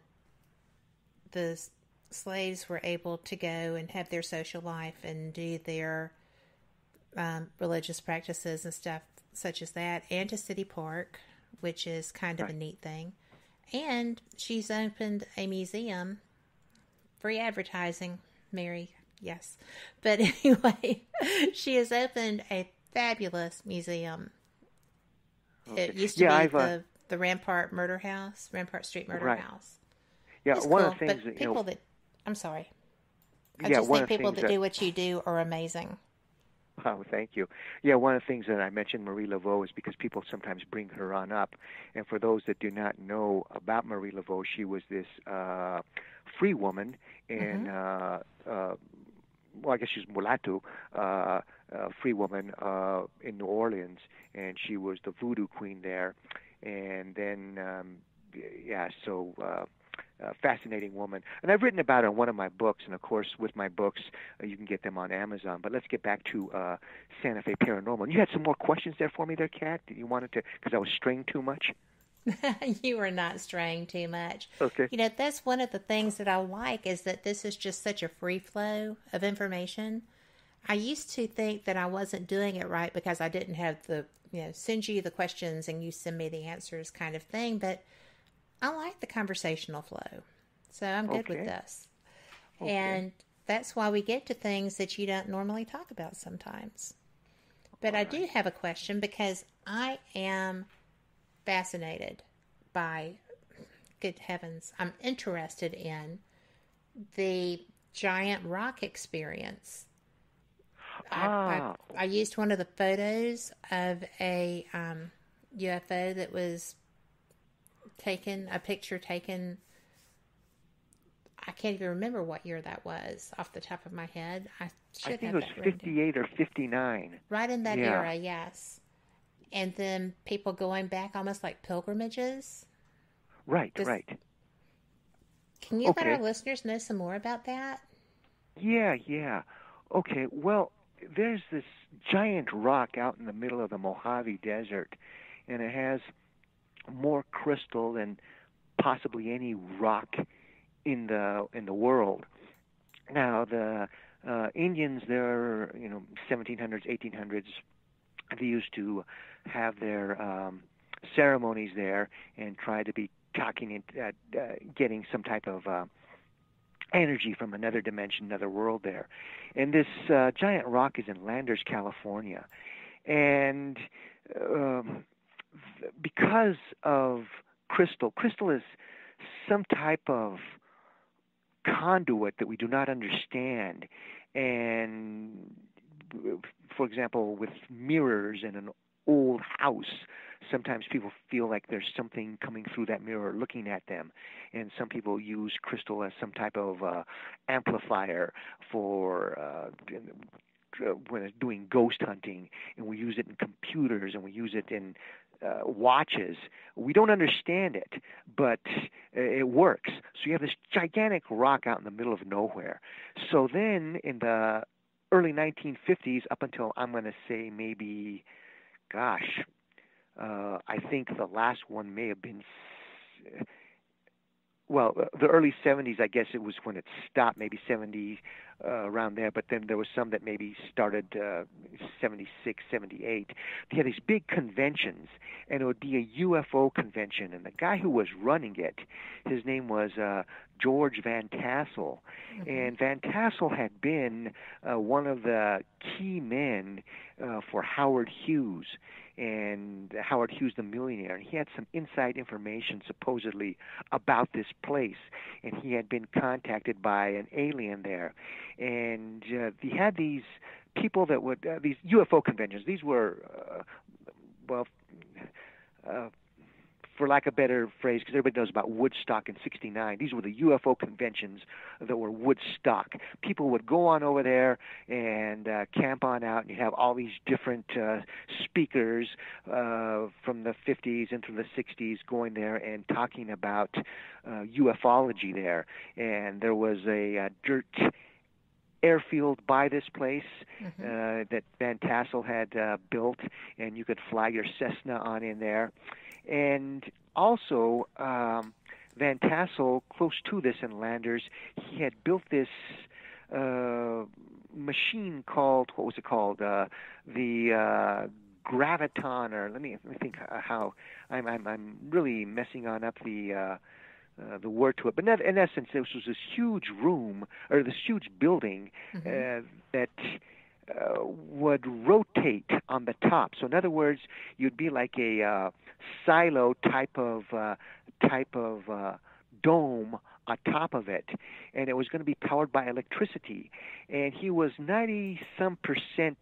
the slaves were able to go and have their social life and do their, um, religious practices and stuff such as that, and to City Park, which is kind of right. a neat thing. And she's opened a museum, free advertising, Mary, yes. But anyway, she has opened a fabulous museum. Okay. It used to yeah, be I've, the, uh, the Rampart Murder House, Rampart Street Murder right. House. Yeah, it's one cool, of the things but that, people you know, that, I'm sorry. I yeah, just think people that, that do what you do are amazing. Oh, thank you. Yeah, one of the things that I mentioned Marie Laveau is because people sometimes bring her on up. And for those that do not know about Marie Laveau, she was this uh, free woman in, mm-hmm. uh, uh, well, I guess she's mulatto, uh, uh, free woman uh, in New Orleans. And she was the voodoo queen there. And then, um, yeah, so... Uh, Uh, fascinating woman. And I've written about her in one of my books, and of course with my books uh, you can get them on Amazon. But let's get back to uh, Santa Fe Paranormal. And you had some more questions there for me there, Kat? You wanted to, because I was straying too much? You were not straying too much. Okay. You know, that's one of the things that I like, is that this is just such a free flow of information. I used to think that I wasn't doing it right because I didn't have the, you know, send you the questions and you send me the answers kind of thing, but I like the conversational flow, so I'm good okay. with this. Okay. And that's why we get to things that you don't normally talk about sometimes. But All I right. do have a question, because I am fascinated by, good heavens, I'm interested in the giant rock experience. Ah. I, I, I used one of the photos of a um, U F O that was taken, a picture taken, I can't even remember what year that was off the top of my head. I should I think have it was that fifty-eight or fifty-nine. Right in that yeah. era, yes. And then people going back almost like pilgrimages. Right, Does, right. Can you okay. let our listeners know some more about that? Yeah, yeah. Okay, well, there's this giant rock out in the middle of the Mojave Desert, and it has more crystal than possibly any rock in the in the world. Now the uh, Indians, they're you know seventeen hundreds, eighteen hundreds. They used to have their um, ceremonies there and try to be talking and uh, uh, getting some type of uh, energy from another dimension, another world there. And this uh, giant rock is in Landers, California. And um, th- because of crystal, crystal is some type of conduit that we do not understand. And for example, with mirrors in an old house, sometimes people feel like there's something coming through that mirror looking at them. And some people use crystal as some type of uh, amplifier for uh, when it's doing ghost hunting. And we use it in computers, and we use it in uh, watches. We don't understand it, but it works. So you have this gigantic rock out in the middle of nowhere. So then in the early nineteen fifties, up until I'm going to say maybe, gosh, uh, I think the last one may have been, well, the early seventies, I guess it was when it stopped, maybe seventy, uh, around there, but then there was some that maybe started uh, seventy-six, seventy-eight. They had these big conventions, and it would be a U F O convention, and the guy who was running it, his name was uh, George Van Tassel, mm-hmm. and Van Tassel had been uh, one of the key men uh, for Howard Hughes, and Howard Hughes the millionaire, and he had some inside information supposedly about this place, and he had been contacted by an alien there, and uh, he had these people that would, uh, these U F O conventions, these were, uh, well, uh, for lack of a better phrase, because everybody knows about Woodstock in sixty-nine, these were the U F O conventions that were Woodstock. People would go on over there and uh, camp on out, and you'd have all these different uh, speakers uh, from the fifties into the sixties going there and talking about uh, ufology there. And there was a uh, dirt airfield by this place mm-hmm. uh, that Van Tassel had uh, built, and you could fly your Cessna on in there. And also, um, Van Tassel, close to this in Landers, he had built this uh, machine called, what was it called? Uh, the uh, Graviton, or let me, let me think how, I'm, I'm, I'm really messing on up the... Uh, Uh, the word to it, but in essence, this was this huge room or this huge building mm-hmm. uh, that uh, would rotate on the top. So, in other words, you'd be like a uh, silo type of uh, type of uh, dome on top of it, and it was going to be powered by electricity. And he was ninety some percent.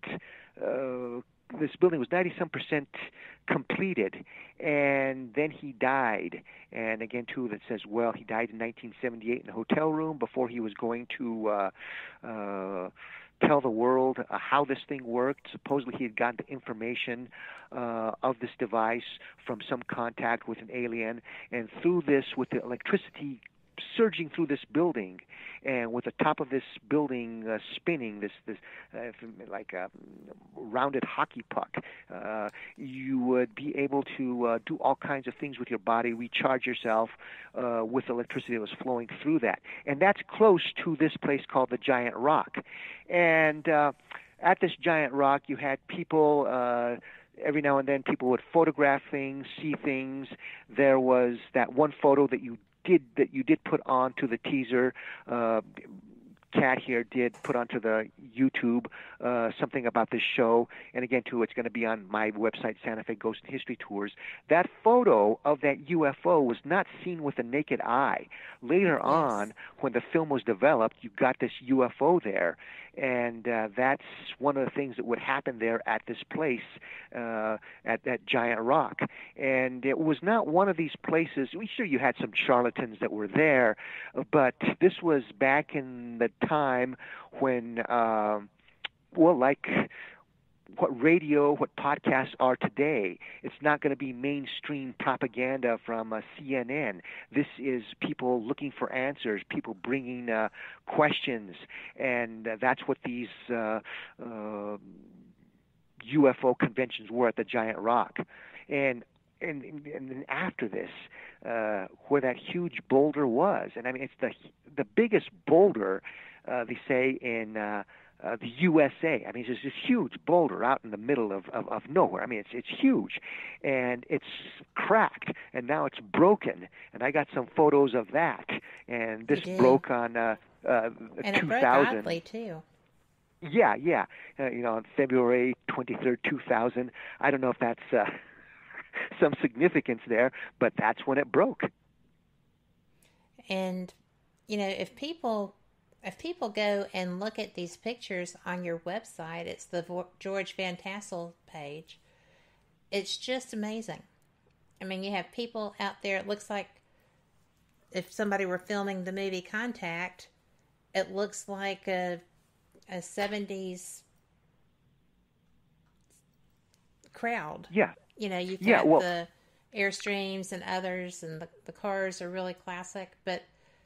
Uh, This building was ninety some percent completed, and then he died. And again, too, that says, well, he died in nineteen seventy-eight in a hotel room before he was going to uh, uh, tell the world uh, how this thing worked. Supposedly, he had gotten the information uh, of this device from some contact with an alien, and through this, with the electricity surging through this building, and with the top of this building uh, spinning, this this uh, like a rounded hockey puck, uh, you would be able to uh, do all kinds of things with your body, recharge yourself uh, with electricity that was flowing through that. And that's close to this place called the Giant Rock. And uh, at this Giant Rock, you had people... Uh, Every now and then, people would photograph things, see things. There was that one photo that you did that you did put onto the teaser. Uh, Kat here did put onto the YouTube uh, something about this show, and again, too, it's going to be on my website, Santa Fe Ghost and History Tours. That photo of that U F O was not seen with the naked eye. Later yes. on, when the film was developed, you got this U F O there, and uh, that's one of the things that would happen there at this place, uh, at that Giant Rock. And it was not one of these places, we sure you had some charlatans that were there, but this was back in the time when, uh, well, like what radio, what podcasts are today. It's not going to be mainstream propaganda from uh, C N N. This is people looking for answers, people bringing uh, questions, and uh, that's what these uh, uh, U F O conventions were at the Giant Rock. And And, and then after this, uh, where that huge boulder was. And I mean, it's the the biggest boulder, uh, they say, in uh, uh, the U S A. I mean, it's just this huge boulder out in the middle of, of, of nowhere. I mean, it's it's huge, and it's cracked, and now it's broken. And I got some photos of that. And this broke on uh, uh, and two thousand. And it broke oddly, too. Yeah, yeah. Uh, you know, on February twenty-third, two thousand. I don't know if that's uh, some significance there, but that's when it broke. And, you know, if people if people go and look at these pictures on your website, it's the George Van Tassel page. It's just amazing. I mean, you have people out there. It looks like if somebody were filming the movie Contact, it looks like a a seventies crowd. Yeah. You know, you've got yeah, well, the Airstreams and others, and the, the cars are really classic, but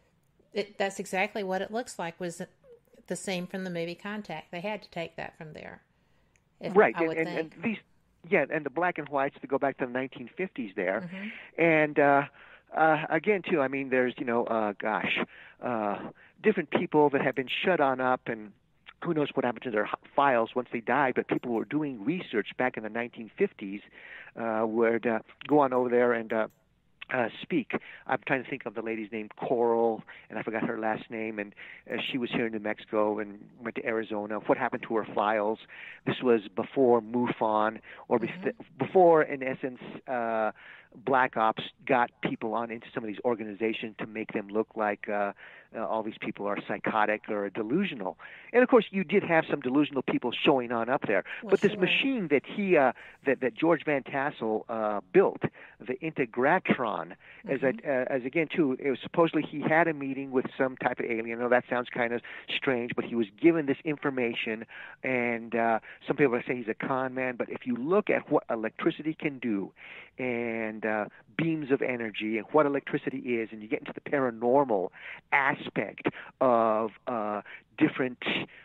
it, that's exactly what it looks like, was the same from the movie Contact. They had to take that from there. If, right. I would and, think. and these, yeah, and the black and whites to go back to the nineteen fifties there. Mm-hmm. And, uh, uh, again, too, I mean, there's, you know, uh, gosh, uh, different people that have been shut on up, and who knows what happened to their files once they died, but people were doing research back in the nineteen fifties uh, would uh, go on over there and uh, uh, speak. I'm trying to think of the lady's name, Coral, and I forgot her last name, and uh, she was here in New Mexico and went to Arizona. What happened to her files? This was before MUFON, or mm-hmm. before, in essence, uh, Black Ops got people on into some of these organizations to make them look like uh, uh, all these people are psychotic or delusional. And of course, you did have some delusional people showing on up there. Well, but this sure. machine that he, uh, that that George Van Tassel uh, built, the Integratron, mm-hmm. as a, uh, as again too, it was supposedly he had a meeting with some type of alien. I know that sounds kind of strange, but he was given this information, and uh, some people say he's a con man. But if you look at what electricity can do, and uh, beams of energy, and what electricity is, and you get into the paranormal aspect of uh, different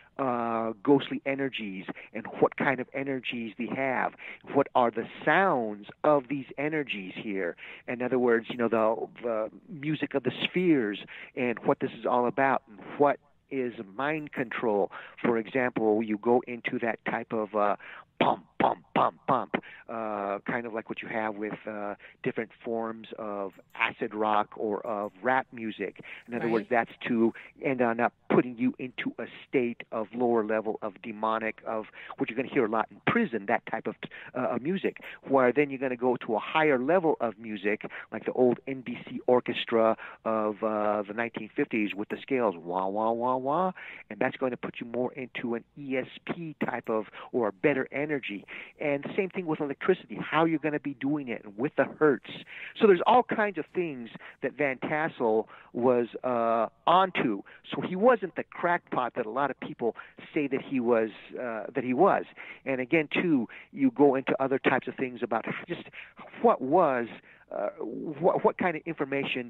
uh, ghostly energies, and what kind of energies they have, what are the sounds of these energies here. In other words, you know, the, the music of the spheres, and what this is all about, and what is mind control. For example, you go into that type of uh, pump, pump, pump, pump, uh, kind of like what you have with uh, different forms of acid rock or of rap music. In other right. words, that's to end on up putting you into a state of lower level of demonic, of what you're going to hear a lot in prison, that type of uh, music, where then you're going to go to a higher level of music, like the old N B C orchestra of uh, the nineteen fifties with the scales, wah, wah, wah, wah, and that's going to put you more into an E S P type of, or a better energy. And same thing with electricity, how you're going to be doing it, and with the hertz. So there's all kinds of things that Van Tassel was uh, onto. So he wasn't the crackpot that a lot of people say that he was. Uh, that he was. And again, too, you go into other types of things about just what was, uh, what, what kind of information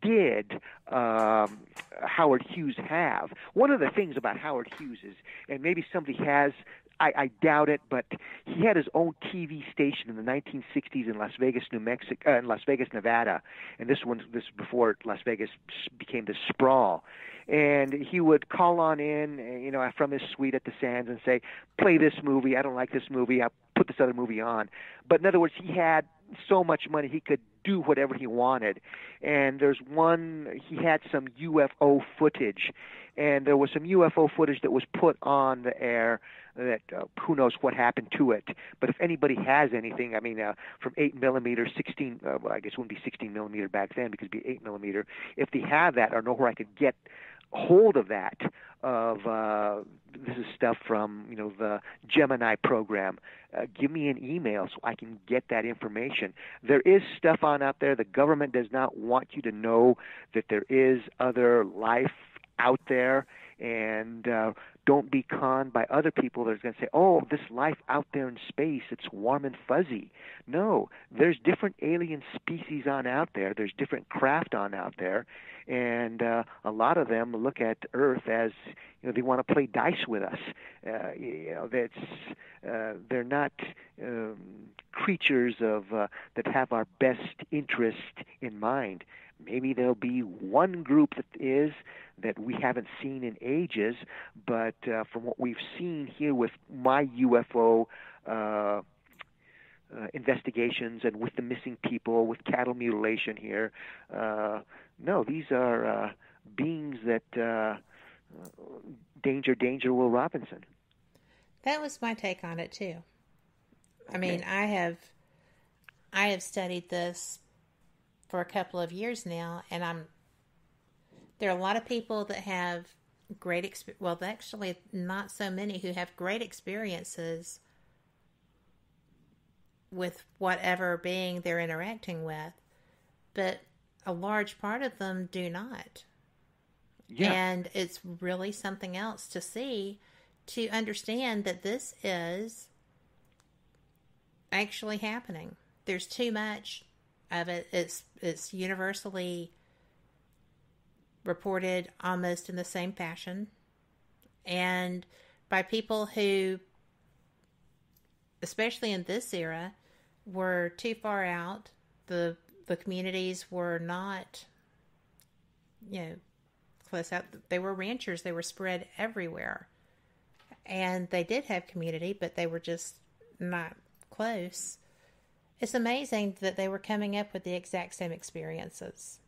did um, Howard Hughes have. One of the things about Howard Hughes is, and maybe somebody has, I, I doubt it, but he had his own T V station in the nineteen sixties in Las Vegas, New Mexico, uh, in Las Vegas, Nevada, and this one, this before Las Vegas became the sprawl. And he would call on in, you know, from his suite at the Sands and say, "Play this movie. I don't like this movie. I'll put this other movie on." But in other words, he had so much money he could do whatever he wanted. And there's one, he had some U F O footage, and there was some U F O footage that was put on the air that uh, who knows what happened to it. But if anybody has anything, I mean, uh, from eight millimeter, sixteen, uh, well, I guess it wouldn't be sixteen millimeter back then because it'd be eight millimeter. If they have that, or know where I could get hold of that, of uh, this is stuff from, you know, the Gemini program. Uh, give me an email so I can get that information. There is stuff on out there. The government does not want you to know that there is other life out there, and uh, don't be conned by other people that are going to say, oh, this life out there in space, it's warm and fuzzy. No, there's different alien species on out there. There's different craft on out there, and uh, a lot of them look at Earth as, you know, they want to play dice with us. Uh, you know, that's uh, they're not um, creatures of uh, that have our best interest in mind. Maybe there'll be one group that is that we haven't seen in ages, but uh, from what we've seen here with my U F O uh, uh, investigations and with the missing people, with cattle mutilation here, uh, no, these are uh, beings that uh, danger, danger, Will Robinson. That was my take on it too. I mean, I have, I have studied this for a couple of years now, and I'm, there are a lot of people that have great, exp- well, actually not so many who have great experiences with whatever being they're interacting with, but a large part of them do not. Yeah. And it's really something else to see, to understand that this is actually happening. There's too much of it. It's it's universally reported almost in the same fashion, and by people who, especially in this era, were too far out. The the communities were not, you know, close out. They were ranchers. They were spread everywhere, and they did have community, but they were just not close. It's amazing that they were coming up with the exact same experiences.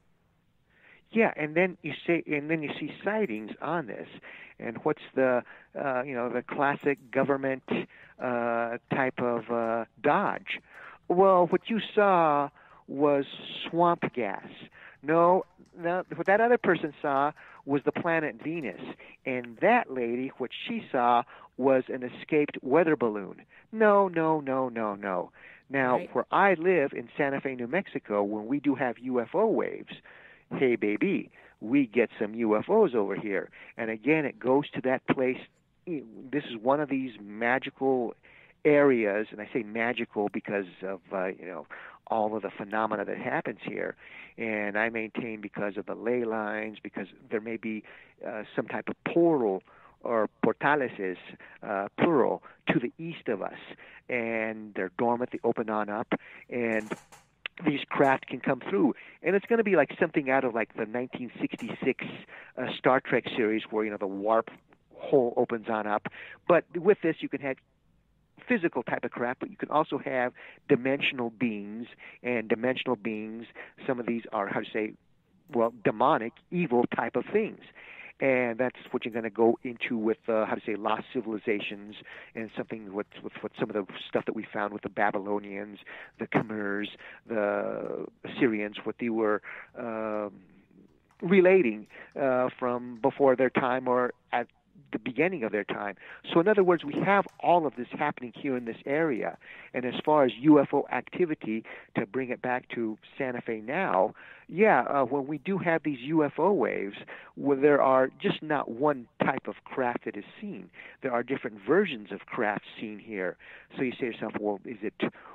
Yeah, and then you say, and then you see sightings on this, and what's the, uh, you know, the classic government uh, type of uh, dodge? Well, what you saw was swamp gas. No, no, what that other person saw was the planet Venus, and that lady, what she saw was an escaped weather balloon. No, no, no, no, no. Now, right. Where I live in Santa Fe, New Mexico, when we do have U F O waves, hey, baby, we get some U F Os over here. And again, it goes to that place. This is one of these magical areas, and I say magical because of, uh, you know, all of the phenomena that happens here. And I maintain because of the ley lines, because there may be uh, some type of portal or portales, uh, plural, to the east of us. And they're dormant, they open on up, and these craft can come through. And it's going to be like something out of like the nineteen sixty-six uh, Star Trek series where, you know, the warp hole opens on up. But with this, you can have physical type of craft, but you can also have dimensional beings, and dimensional beings, some of these are, how to say, well, demonic, evil type of things. And that's what you're going to go into with, uh, how to say, lost civilizations, and something with, with, with some of the stuff that we found with the Babylonians, the Khmers, the Assyrians, what they were um, relating uh, from before their time or at the beginning of their time. So in other words, we have all of this happening here in this area. And as far as U F O activity, to bring it back to Santa Fe now, yeah, uh, when we do have these U F O waves, where there are just not one type of craft that is seen. There are different versions of craft seen here. So you say to yourself, well, is it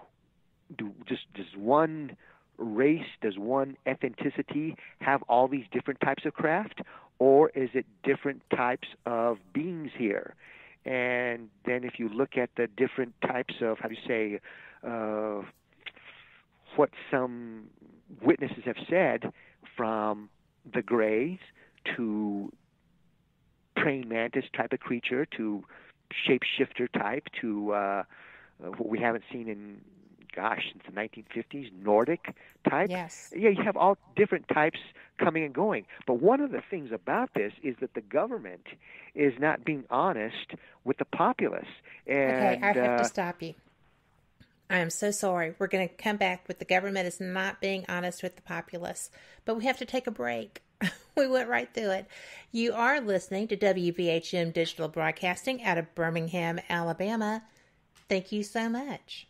do just does one race, does one ethnicity have all these different types of craft? Or is it different types of beings here? And then if you look at the different types of, how do you say, uh, what some witnesses have said, from the grays to praying mantis type of creature to shapeshifter type to uh, what we haven't seen in, gosh, since the nineteen fifties, Nordic type. Yes. Yeah, you have all different types coming and going. But one of the things about this is that the government is not being honest with the populace. And, okay, I have uh, to stop you. I am so sorry. We're going to come back with the government is not being honest with the populace. But we have to take a break. We went right through it. You are listening to W B H M Digital Broadcasting out of Birmingham, Alabama. Thank you so much.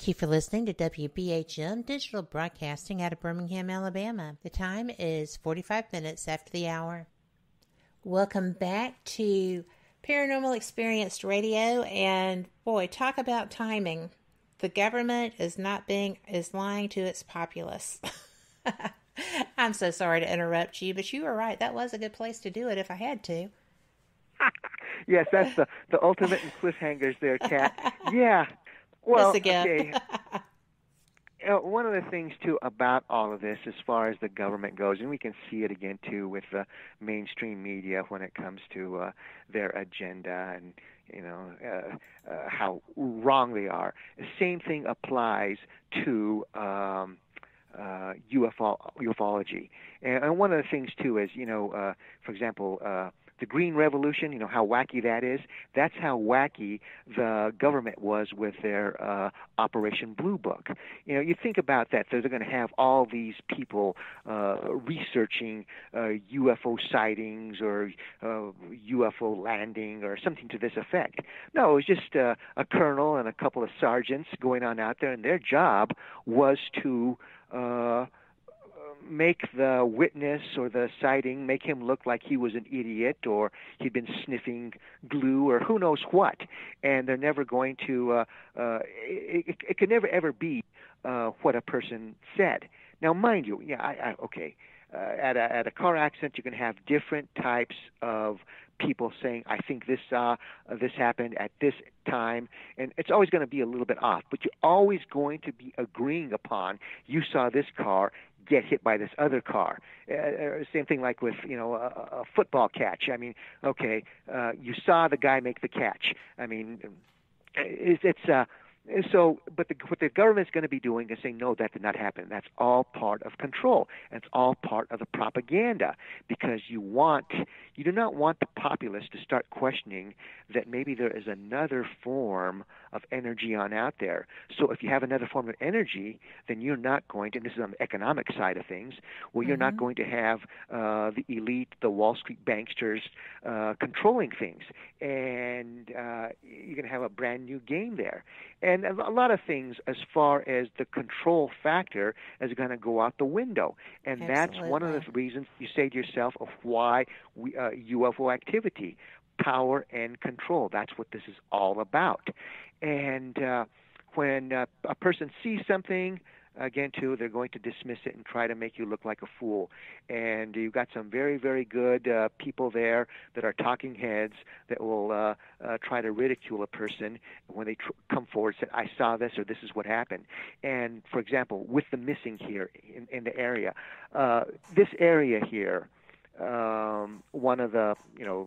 Thank you for listening to W B H M Digital Broadcasting out of Birmingham, Alabama. The time is forty-five minutes after the hour. Welcome back to Paranormal Experienced Radio, and boy, talk about timing. The government is not being, is lying to its populace. I'm so sorry to interrupt you, but you were right. That was a good place to do it if I had to. Yes, that's the, the ultimate in cliffhangers there, Kat. Yeah. Well, okay. Uh, one of the things, too, about all of this as far as the government goes, and we can see it again, too, with the mainstream media when it comes to uh, their agenda and, you know, uh, uh, how wrong they are. The same thing applies to um, uh, U F O, ufology. And, and one of the things, too, is, you know, uh, for example, uh, the Green Revolution, you know, how wacky that is. That's how wacky the government was with their uh, Operation Blue Book. You know, you think about that. They're going to have all these people uh, researching uh, U F O sightings or uh, U F O landing or something to this effect. No, it was just uh, a colonel and a couple of sergeants going on out there, and their job was to uh, make the witness or the sighting, make him look like he was an idiot or he'd been sniffing glue or who knows what. And they're never going to, uh, uh, it, it could never ever be uh, what a person said. Now, mind you, yeah, I, I, okay, uh, at, a, at a car accident, you can have different types of people saying, I think this uh, this happened at this time, and it's always going to be a little bit off, but you're always going to be agreeing upon, you saw this car get hit by this other car. Uh, same thing like with, you know, a, a football catch. I mean, okay, uh, you saw the guy make the catch. I mean, it's, it's uh, so, but the, what the government's going to be doing is saying, no, that did not happen. That's all part of control. And it's all part of the propaganda, because you want, you do not want the populace to start questioning that maybe there is another form of energy on out there. So if you have another form of energy, then you're not going to, and this is on the economic side of things, well, you're mm-hmm. not going to have uh, the elite, the Wall Street banksters uh, controlling things. And uh, you're going to have a brand new game there. And a lot of things as far as the control factor is going to go out the window. And Absolutely. That's one of the reasons you say to yourself of why we, uh, U F O activity, power and control. That's what this is all about. And uh, when uh, a person sees something, again, too, they're going to dismiss it and try to make you look like a fool. And you've got some very, very good uh, people there that are talking heads that will uh, uh, try to ridicule a person when they tr- come forward and say, I saw this or this is what happened. And, for example, with the missing here in, in the area, uh, this area here, um, one of the, you know,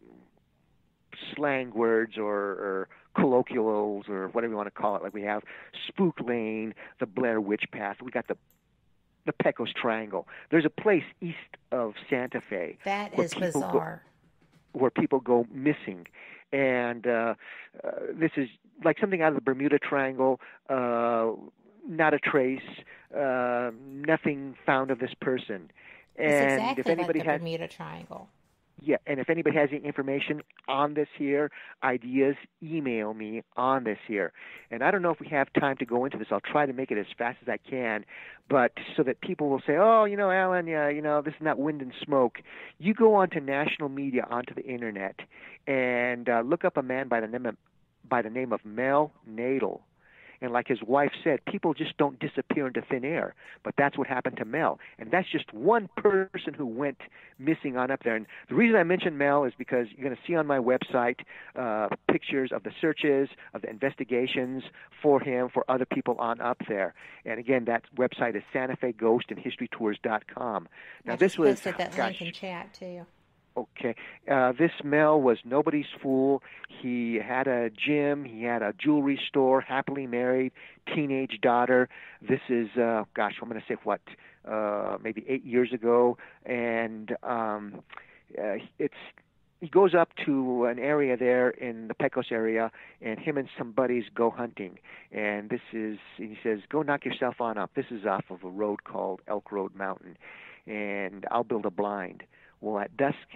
slang words or, or colloquials or whatever you want to call it. Like we have Spook Lane, the Blair Witch Path. We got the the Pecos Triangle. There's a place east of Santa Fe. That is bizarre. Go, where people go missing. And uh, uh, this is like something out of the Bermuda Triangle, uh, not a trace, uh, nothing found of this person. And it's exactly if anybody like the has, Bermuda Triangle. Yeah, and if anybody has any information on this here, ideas, email me on this here. And I don't know if we have time to go into this. I'll try to make it as fast as I can, but so that people will say, oh, you know, Alan, yeah, you know, this is not wind and smoke. You go onto national media, onto the Internet, and uh, look up a man by the name of, by the name of Mel Nadel. And like his wife said, people just don't disappear into thin air. But that's what happened to Mel. And that's just one person who went missing on up there. And the reason I mention Mel is because you're going to see on my website uh, pictures of the searches, of the investigations for him, for other people on up there. And again, that website is Santa Fe Ghost and History Tours dot com. Now, I this just was posted that gosh, link in chat, too. Okay. Uh, this Mel was nobody's fool. He had a gym. He had a jewelry store, happily married, teenage daughter. This is, uh, gosh, I'm going to say what, uh, maybe eight years ago. And um, uh, it's he goes up to an area there in the Pecos area, and him and some buddies go hunting. And this is, he says, go knock yourself on up. This is off of a road called Elk Road Mountain. And I'll build a blind. Well, at dusk,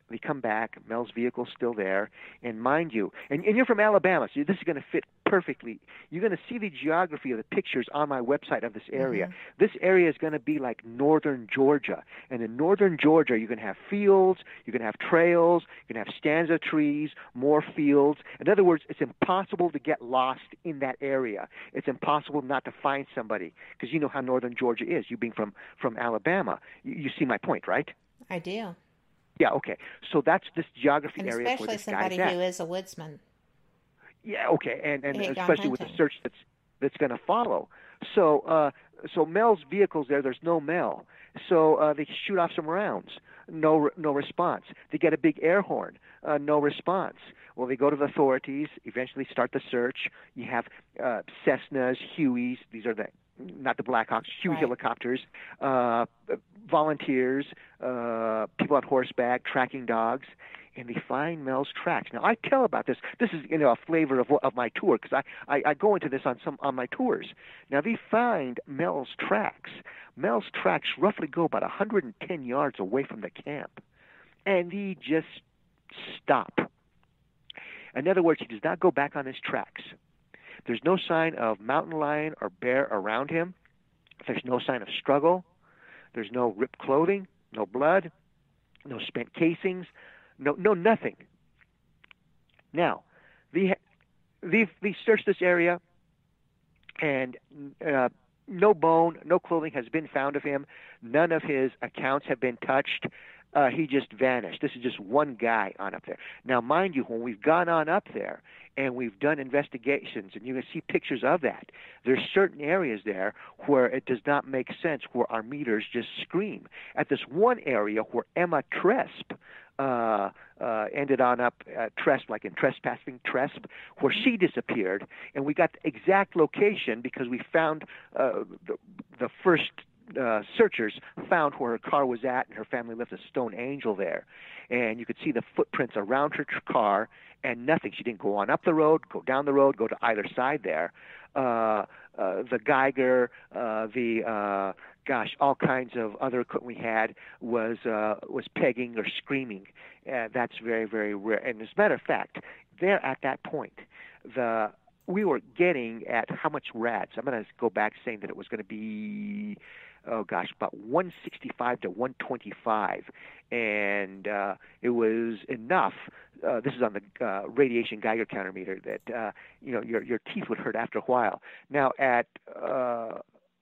They come back. Mel's vehicle's still there. And mind you, and, and you're from Alabama, so this is going to fit perfectly. You're going to see the geography of the pictures on my website of this area. Mm-hmm. This area is going to be like northern Georgia. And in northern Georgia, you're going to have fields, you're going to have trails, you're going to have stanza trees, more fields. In other words, it's impossible to get lost in that area. It's impossible not to find somebody, because you know how northern Georgia is, you being from, from Alabama. You, you see my point, right? I do. Yeah, okay. So that's this geography and area where this especially somebody guy's at. who is a woodsman. Yeah, okay, and and Hey, especially with the search that's that's going to follow. So uh, so Mel's vehicle's there. There's no Mel. So uh, they shoot off some rounds. No no response. They get a big air horn. Uh, no response. Well, they go to the authorities. Eventually, start the search. You have uh, Cessnas, Hueys. These are the not the Blackhawks, Huey right. helicopters, uh, volunteers, uh, people on horseback, tracking dogs, and they find Mel's tracks. Now, I tell about this. This is, you know, a flavor of of my tour, because I, I, I go into this on some on my tours. Now, they find Mel's tracks. Mel's tracks roughly go about one hundred ten yards away from the camp, and he just stop. In other words, he does not go back on his tracks. There's no sign of mountain lion or bear around him. There's no sign of struggle. There's no ripped clothing, no blood, no spent casings, no no nothing. Now, the they've they searched this area, and uh, no bone, no clothing has been found of him. None of his accounts have been touched. Uh, he just vanished. This is just one guy on up there. Now, mind you, when we've gone on up there and we've done investigations, and you can see pictures of that, there's certain areas there where it does not make sense, where our meters just scream. At this one area where Emma Tresp uh, uh, ended on up, uh, Tresp, like in trespassing Tresp, where she disappeared, and we got the exact location because we found uh, the, the first Uh, searchers found where her car was at, and her family left a stone angel there. And you could see the footprints around her tr- car and nothing. She didn't go on up the road, go down the road, go to either side there. Uh, uh, the Geiger, uh, the, uh, gosh, all kinds of other equipment we had was, uh, was pegging or screaming. Uh, that's very, very rare. And as a matter of fact, there at that point, the we were getting at how much rads. I'm going to go back saying that it was going to be, oh gosh, about one sixty-five to one twenty-five, and uh, it was enough. Uh, this is on the uh, radiation Geiger counter meter that uh, you know your your teeth would hurt after a while. Now at uh,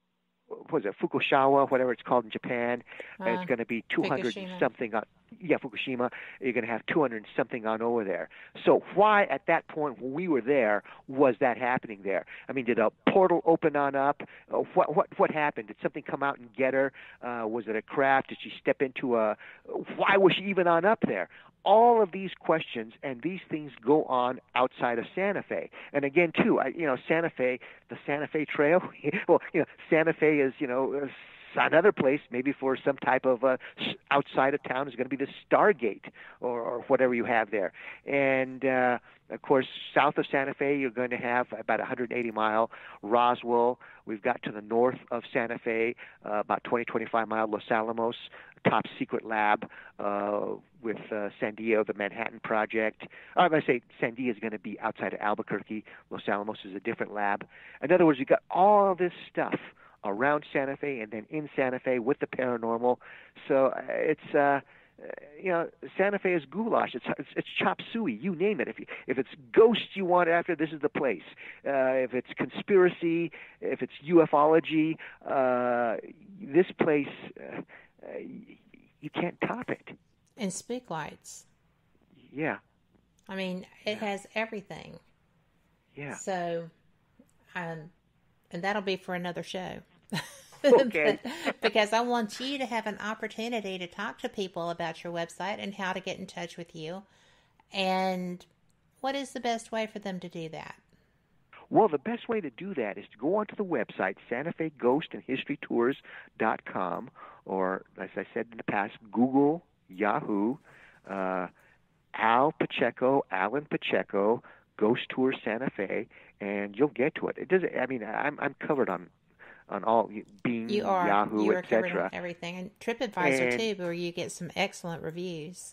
what was it, Fukushima, whatever it's called in Japan, uh, it's going to be two hundred Fukushima. something on. Yeah, Fukushima, you're going to have two hundred something on over there. So why at that point when we were there was that happening there? I mean, did a portal open on up? Uh, what what what happened? Did something come out and get her? Uh, was it a craft? Did she step into a? Why was she even on up there? All of these questions and these things go on outside of Santa Fe. And again, too, I, you know, Santa Fe, the Santa Fe Trail. Well, you know, Santa Fe is, you know. Uh, Another place, maybe for some type of uh, outside of town, is going to be the Stargate or, or whatever you have there. And, uh, of course, south of Santa Fe, you're going to have about one hundred eighty mile Roswell. We've got to the north of Santa Fe, uh, about twenty, twenty-five mile Los Alamos, top secret lab uh, with uh, Sandia, the Manhattan Project. I'm going to say Sandia is going to be outside of Albuquerque. Los Alamos is a different lab. In other words, you've got all this stuff around Santa Fe and then in Santa Fe with the paranormal. So uh, it's, uh, you know, Santa Fe is goulash. It's it's, it's chop suey. You name it. If you, if it's ghosts you want after, this is the place. Uh, if it's conspiracy, if it's ufology, uh, this place, uh, uh, you can't top it. And spook lights. Yeah. I mean, it yeah. has everything. Yeah. So, um, and that'll be for another show. Okay. Because I want you to have an opportunity to talk to people about your website and how to get in touch with you. And what is the best way for them to do that? Well, the best way to do that is to go onto the website, Santa Fe Ghost and History Tours dot com, or, as I said in the past, Google, Yahoo, uh, Al Pacheco, Allen Pacheco, Ghost Tour Santa Fe, and you'll get to it. It doesn't. I mean, I'm I'm covered on on all Bing, you are, Yahoo, you are et covered cetera. on everything, and TripAdvisor and, too, where you get some excellent reviews.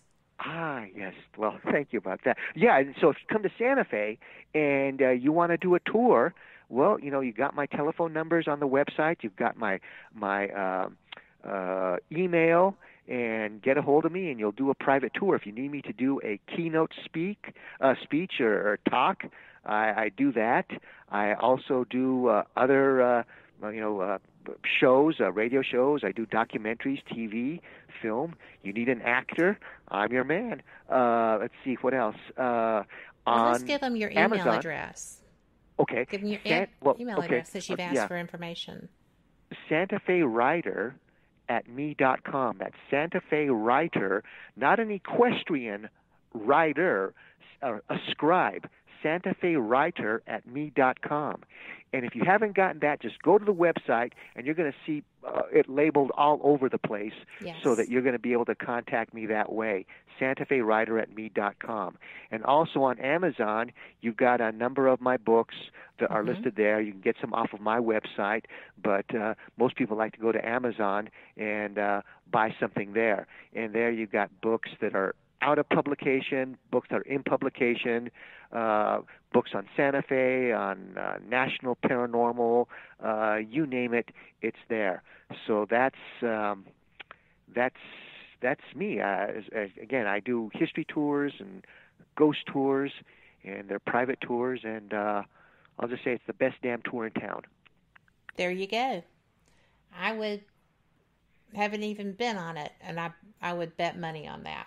Ah, yes. Well, thank you about that. Yeah, and so if you come to Santa Fe and uh, you want to do a tour, well, you know, you got my telephone numbers on the website. You've got my my uh, uh, email, and get a hold of me, and you'll do a private tour. If you need me to do a keynote speak, uh, speech or, or talk, I, I do that. I also do uh, other, uh, you know, uh, shows, uh, radio shows. I do documentaries, T V, film. You need an actor, I'm your man. Uh, let's see, what else? Uh, well, on let's give them your email Amazon. address. Okay. Give them your San- e- well, email okay. address since you've uh, asked yeah. for information. Santa Fe Writer at me dot com. That's Santa Fe Writer, not an equestrian writer, uh, a scribe. Santa Fe Writer at me dot com. And if you haven't gotten that, just go to the website, and you're going to see uh, it labeled all over the place, yes. so that you're going to be able to contact me that way. Santa Fe Writer at me dot com. And also on Amazon, you've got a number of my books that are mm-hmm. listed there. You can get some off of my website, but uh, most people like to go to Amazon and uh, buy something there. And there you've got books that are out of publication, books that are in publication, uh, books on Santa Fe, on uh, national paranormal, uh, you name it, it's there. So that's um, that's that's me. Uh, as, as, again, I do history tours and ghost tours, and they're private tours, and uh, I'll just say it's the best damn tour in town. There you go. I would haven't even been on it, and I I would bet money on that.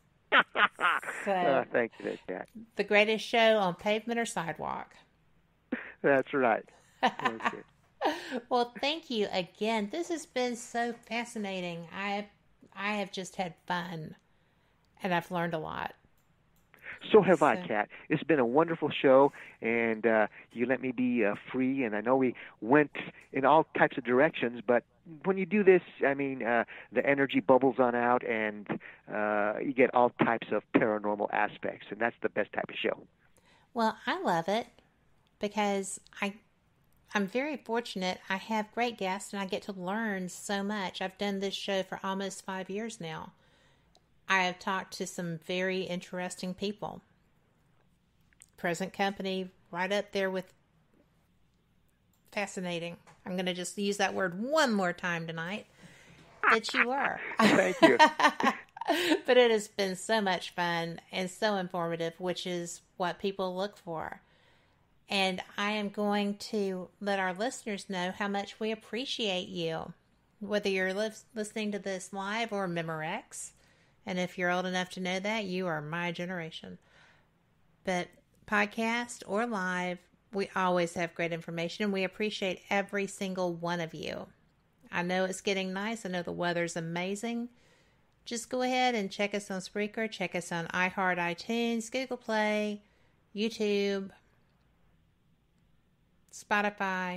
So, uh, thank you, Kat. The greatest show on pavement or sidewalk. That's right. Okay. Well, thank you again. This has been so fascinating. I I have just had fun, and I've learned a lot. So have so. I, Kat. It's been a wonderful show, and uh, you let me be uh, free, and I know we went in all types of directions, but when you do this, I mean, uh, the energy bubbles on out, and uh, you get all types of paranormal aspects, and that's the best type of show. Well, I love it because I, I'm very fortunate. I have great guests, and I get to learn so much. I've done this show for almost five years now. I have talked to some very interesting people. Present company, right up there with fascinating. I'm going to just use that word one more time tonight. That you are. Thank you. But it has been so much fun and so informative, which is what people look for. And I am going to let our listeners know how much we appreciate you, whether you're li- listening to this live or Memorex. And if you're old enough to know that, you are my generation. But podcast or live, we always have great information, and we appreciate every single one of you. I know it's getting nice. I know the weather's amazing. Just go ahead and check us on Spreaker. Check us on iHeart, iTunes, Google Play, YouTube, Spotify.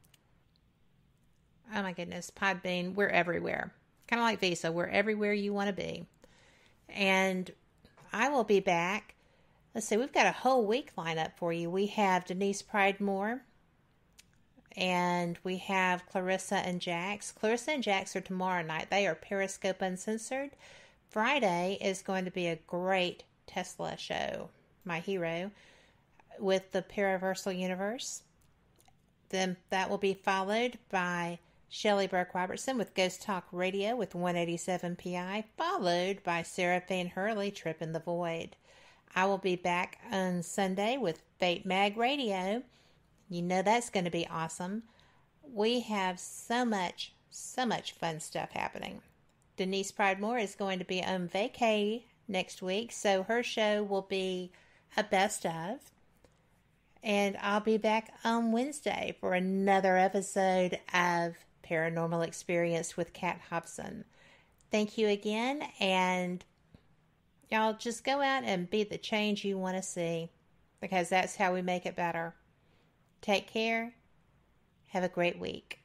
Oh my goodness, Podbean. We're everywhere. Kind of like Visa. We're everywhere you want to be. And I will be back. Let's see, we've got a whole week lineup for you. We have Denise Pridemore, and we have Clarissa and Jax. Clarissa and Jax are tomorrow night. They are Periscope Uncensored. Friday is going to be a great Tesla show, my hero, with the Paraversal Universe. Then that will be followed by Shelley Burke-Robertson with Ghost Talk Radio with one eighty-seven P I, followed by Seraphine Hurley, Tripping the Void. I will be back on Sunday with Fate Mag Radio. You know that's going to be awesome. We have so much, so much fun stuff happening. Denise Pridemore is going to be on vacay next week, so her show will be a best of. And I'll be back on Wednesday for another episode of Paranormal Experience with Kat Hobson. Thank you again, and y'all just go out and be the change you want to see, because that's how we make it better. Take care. Have a great week.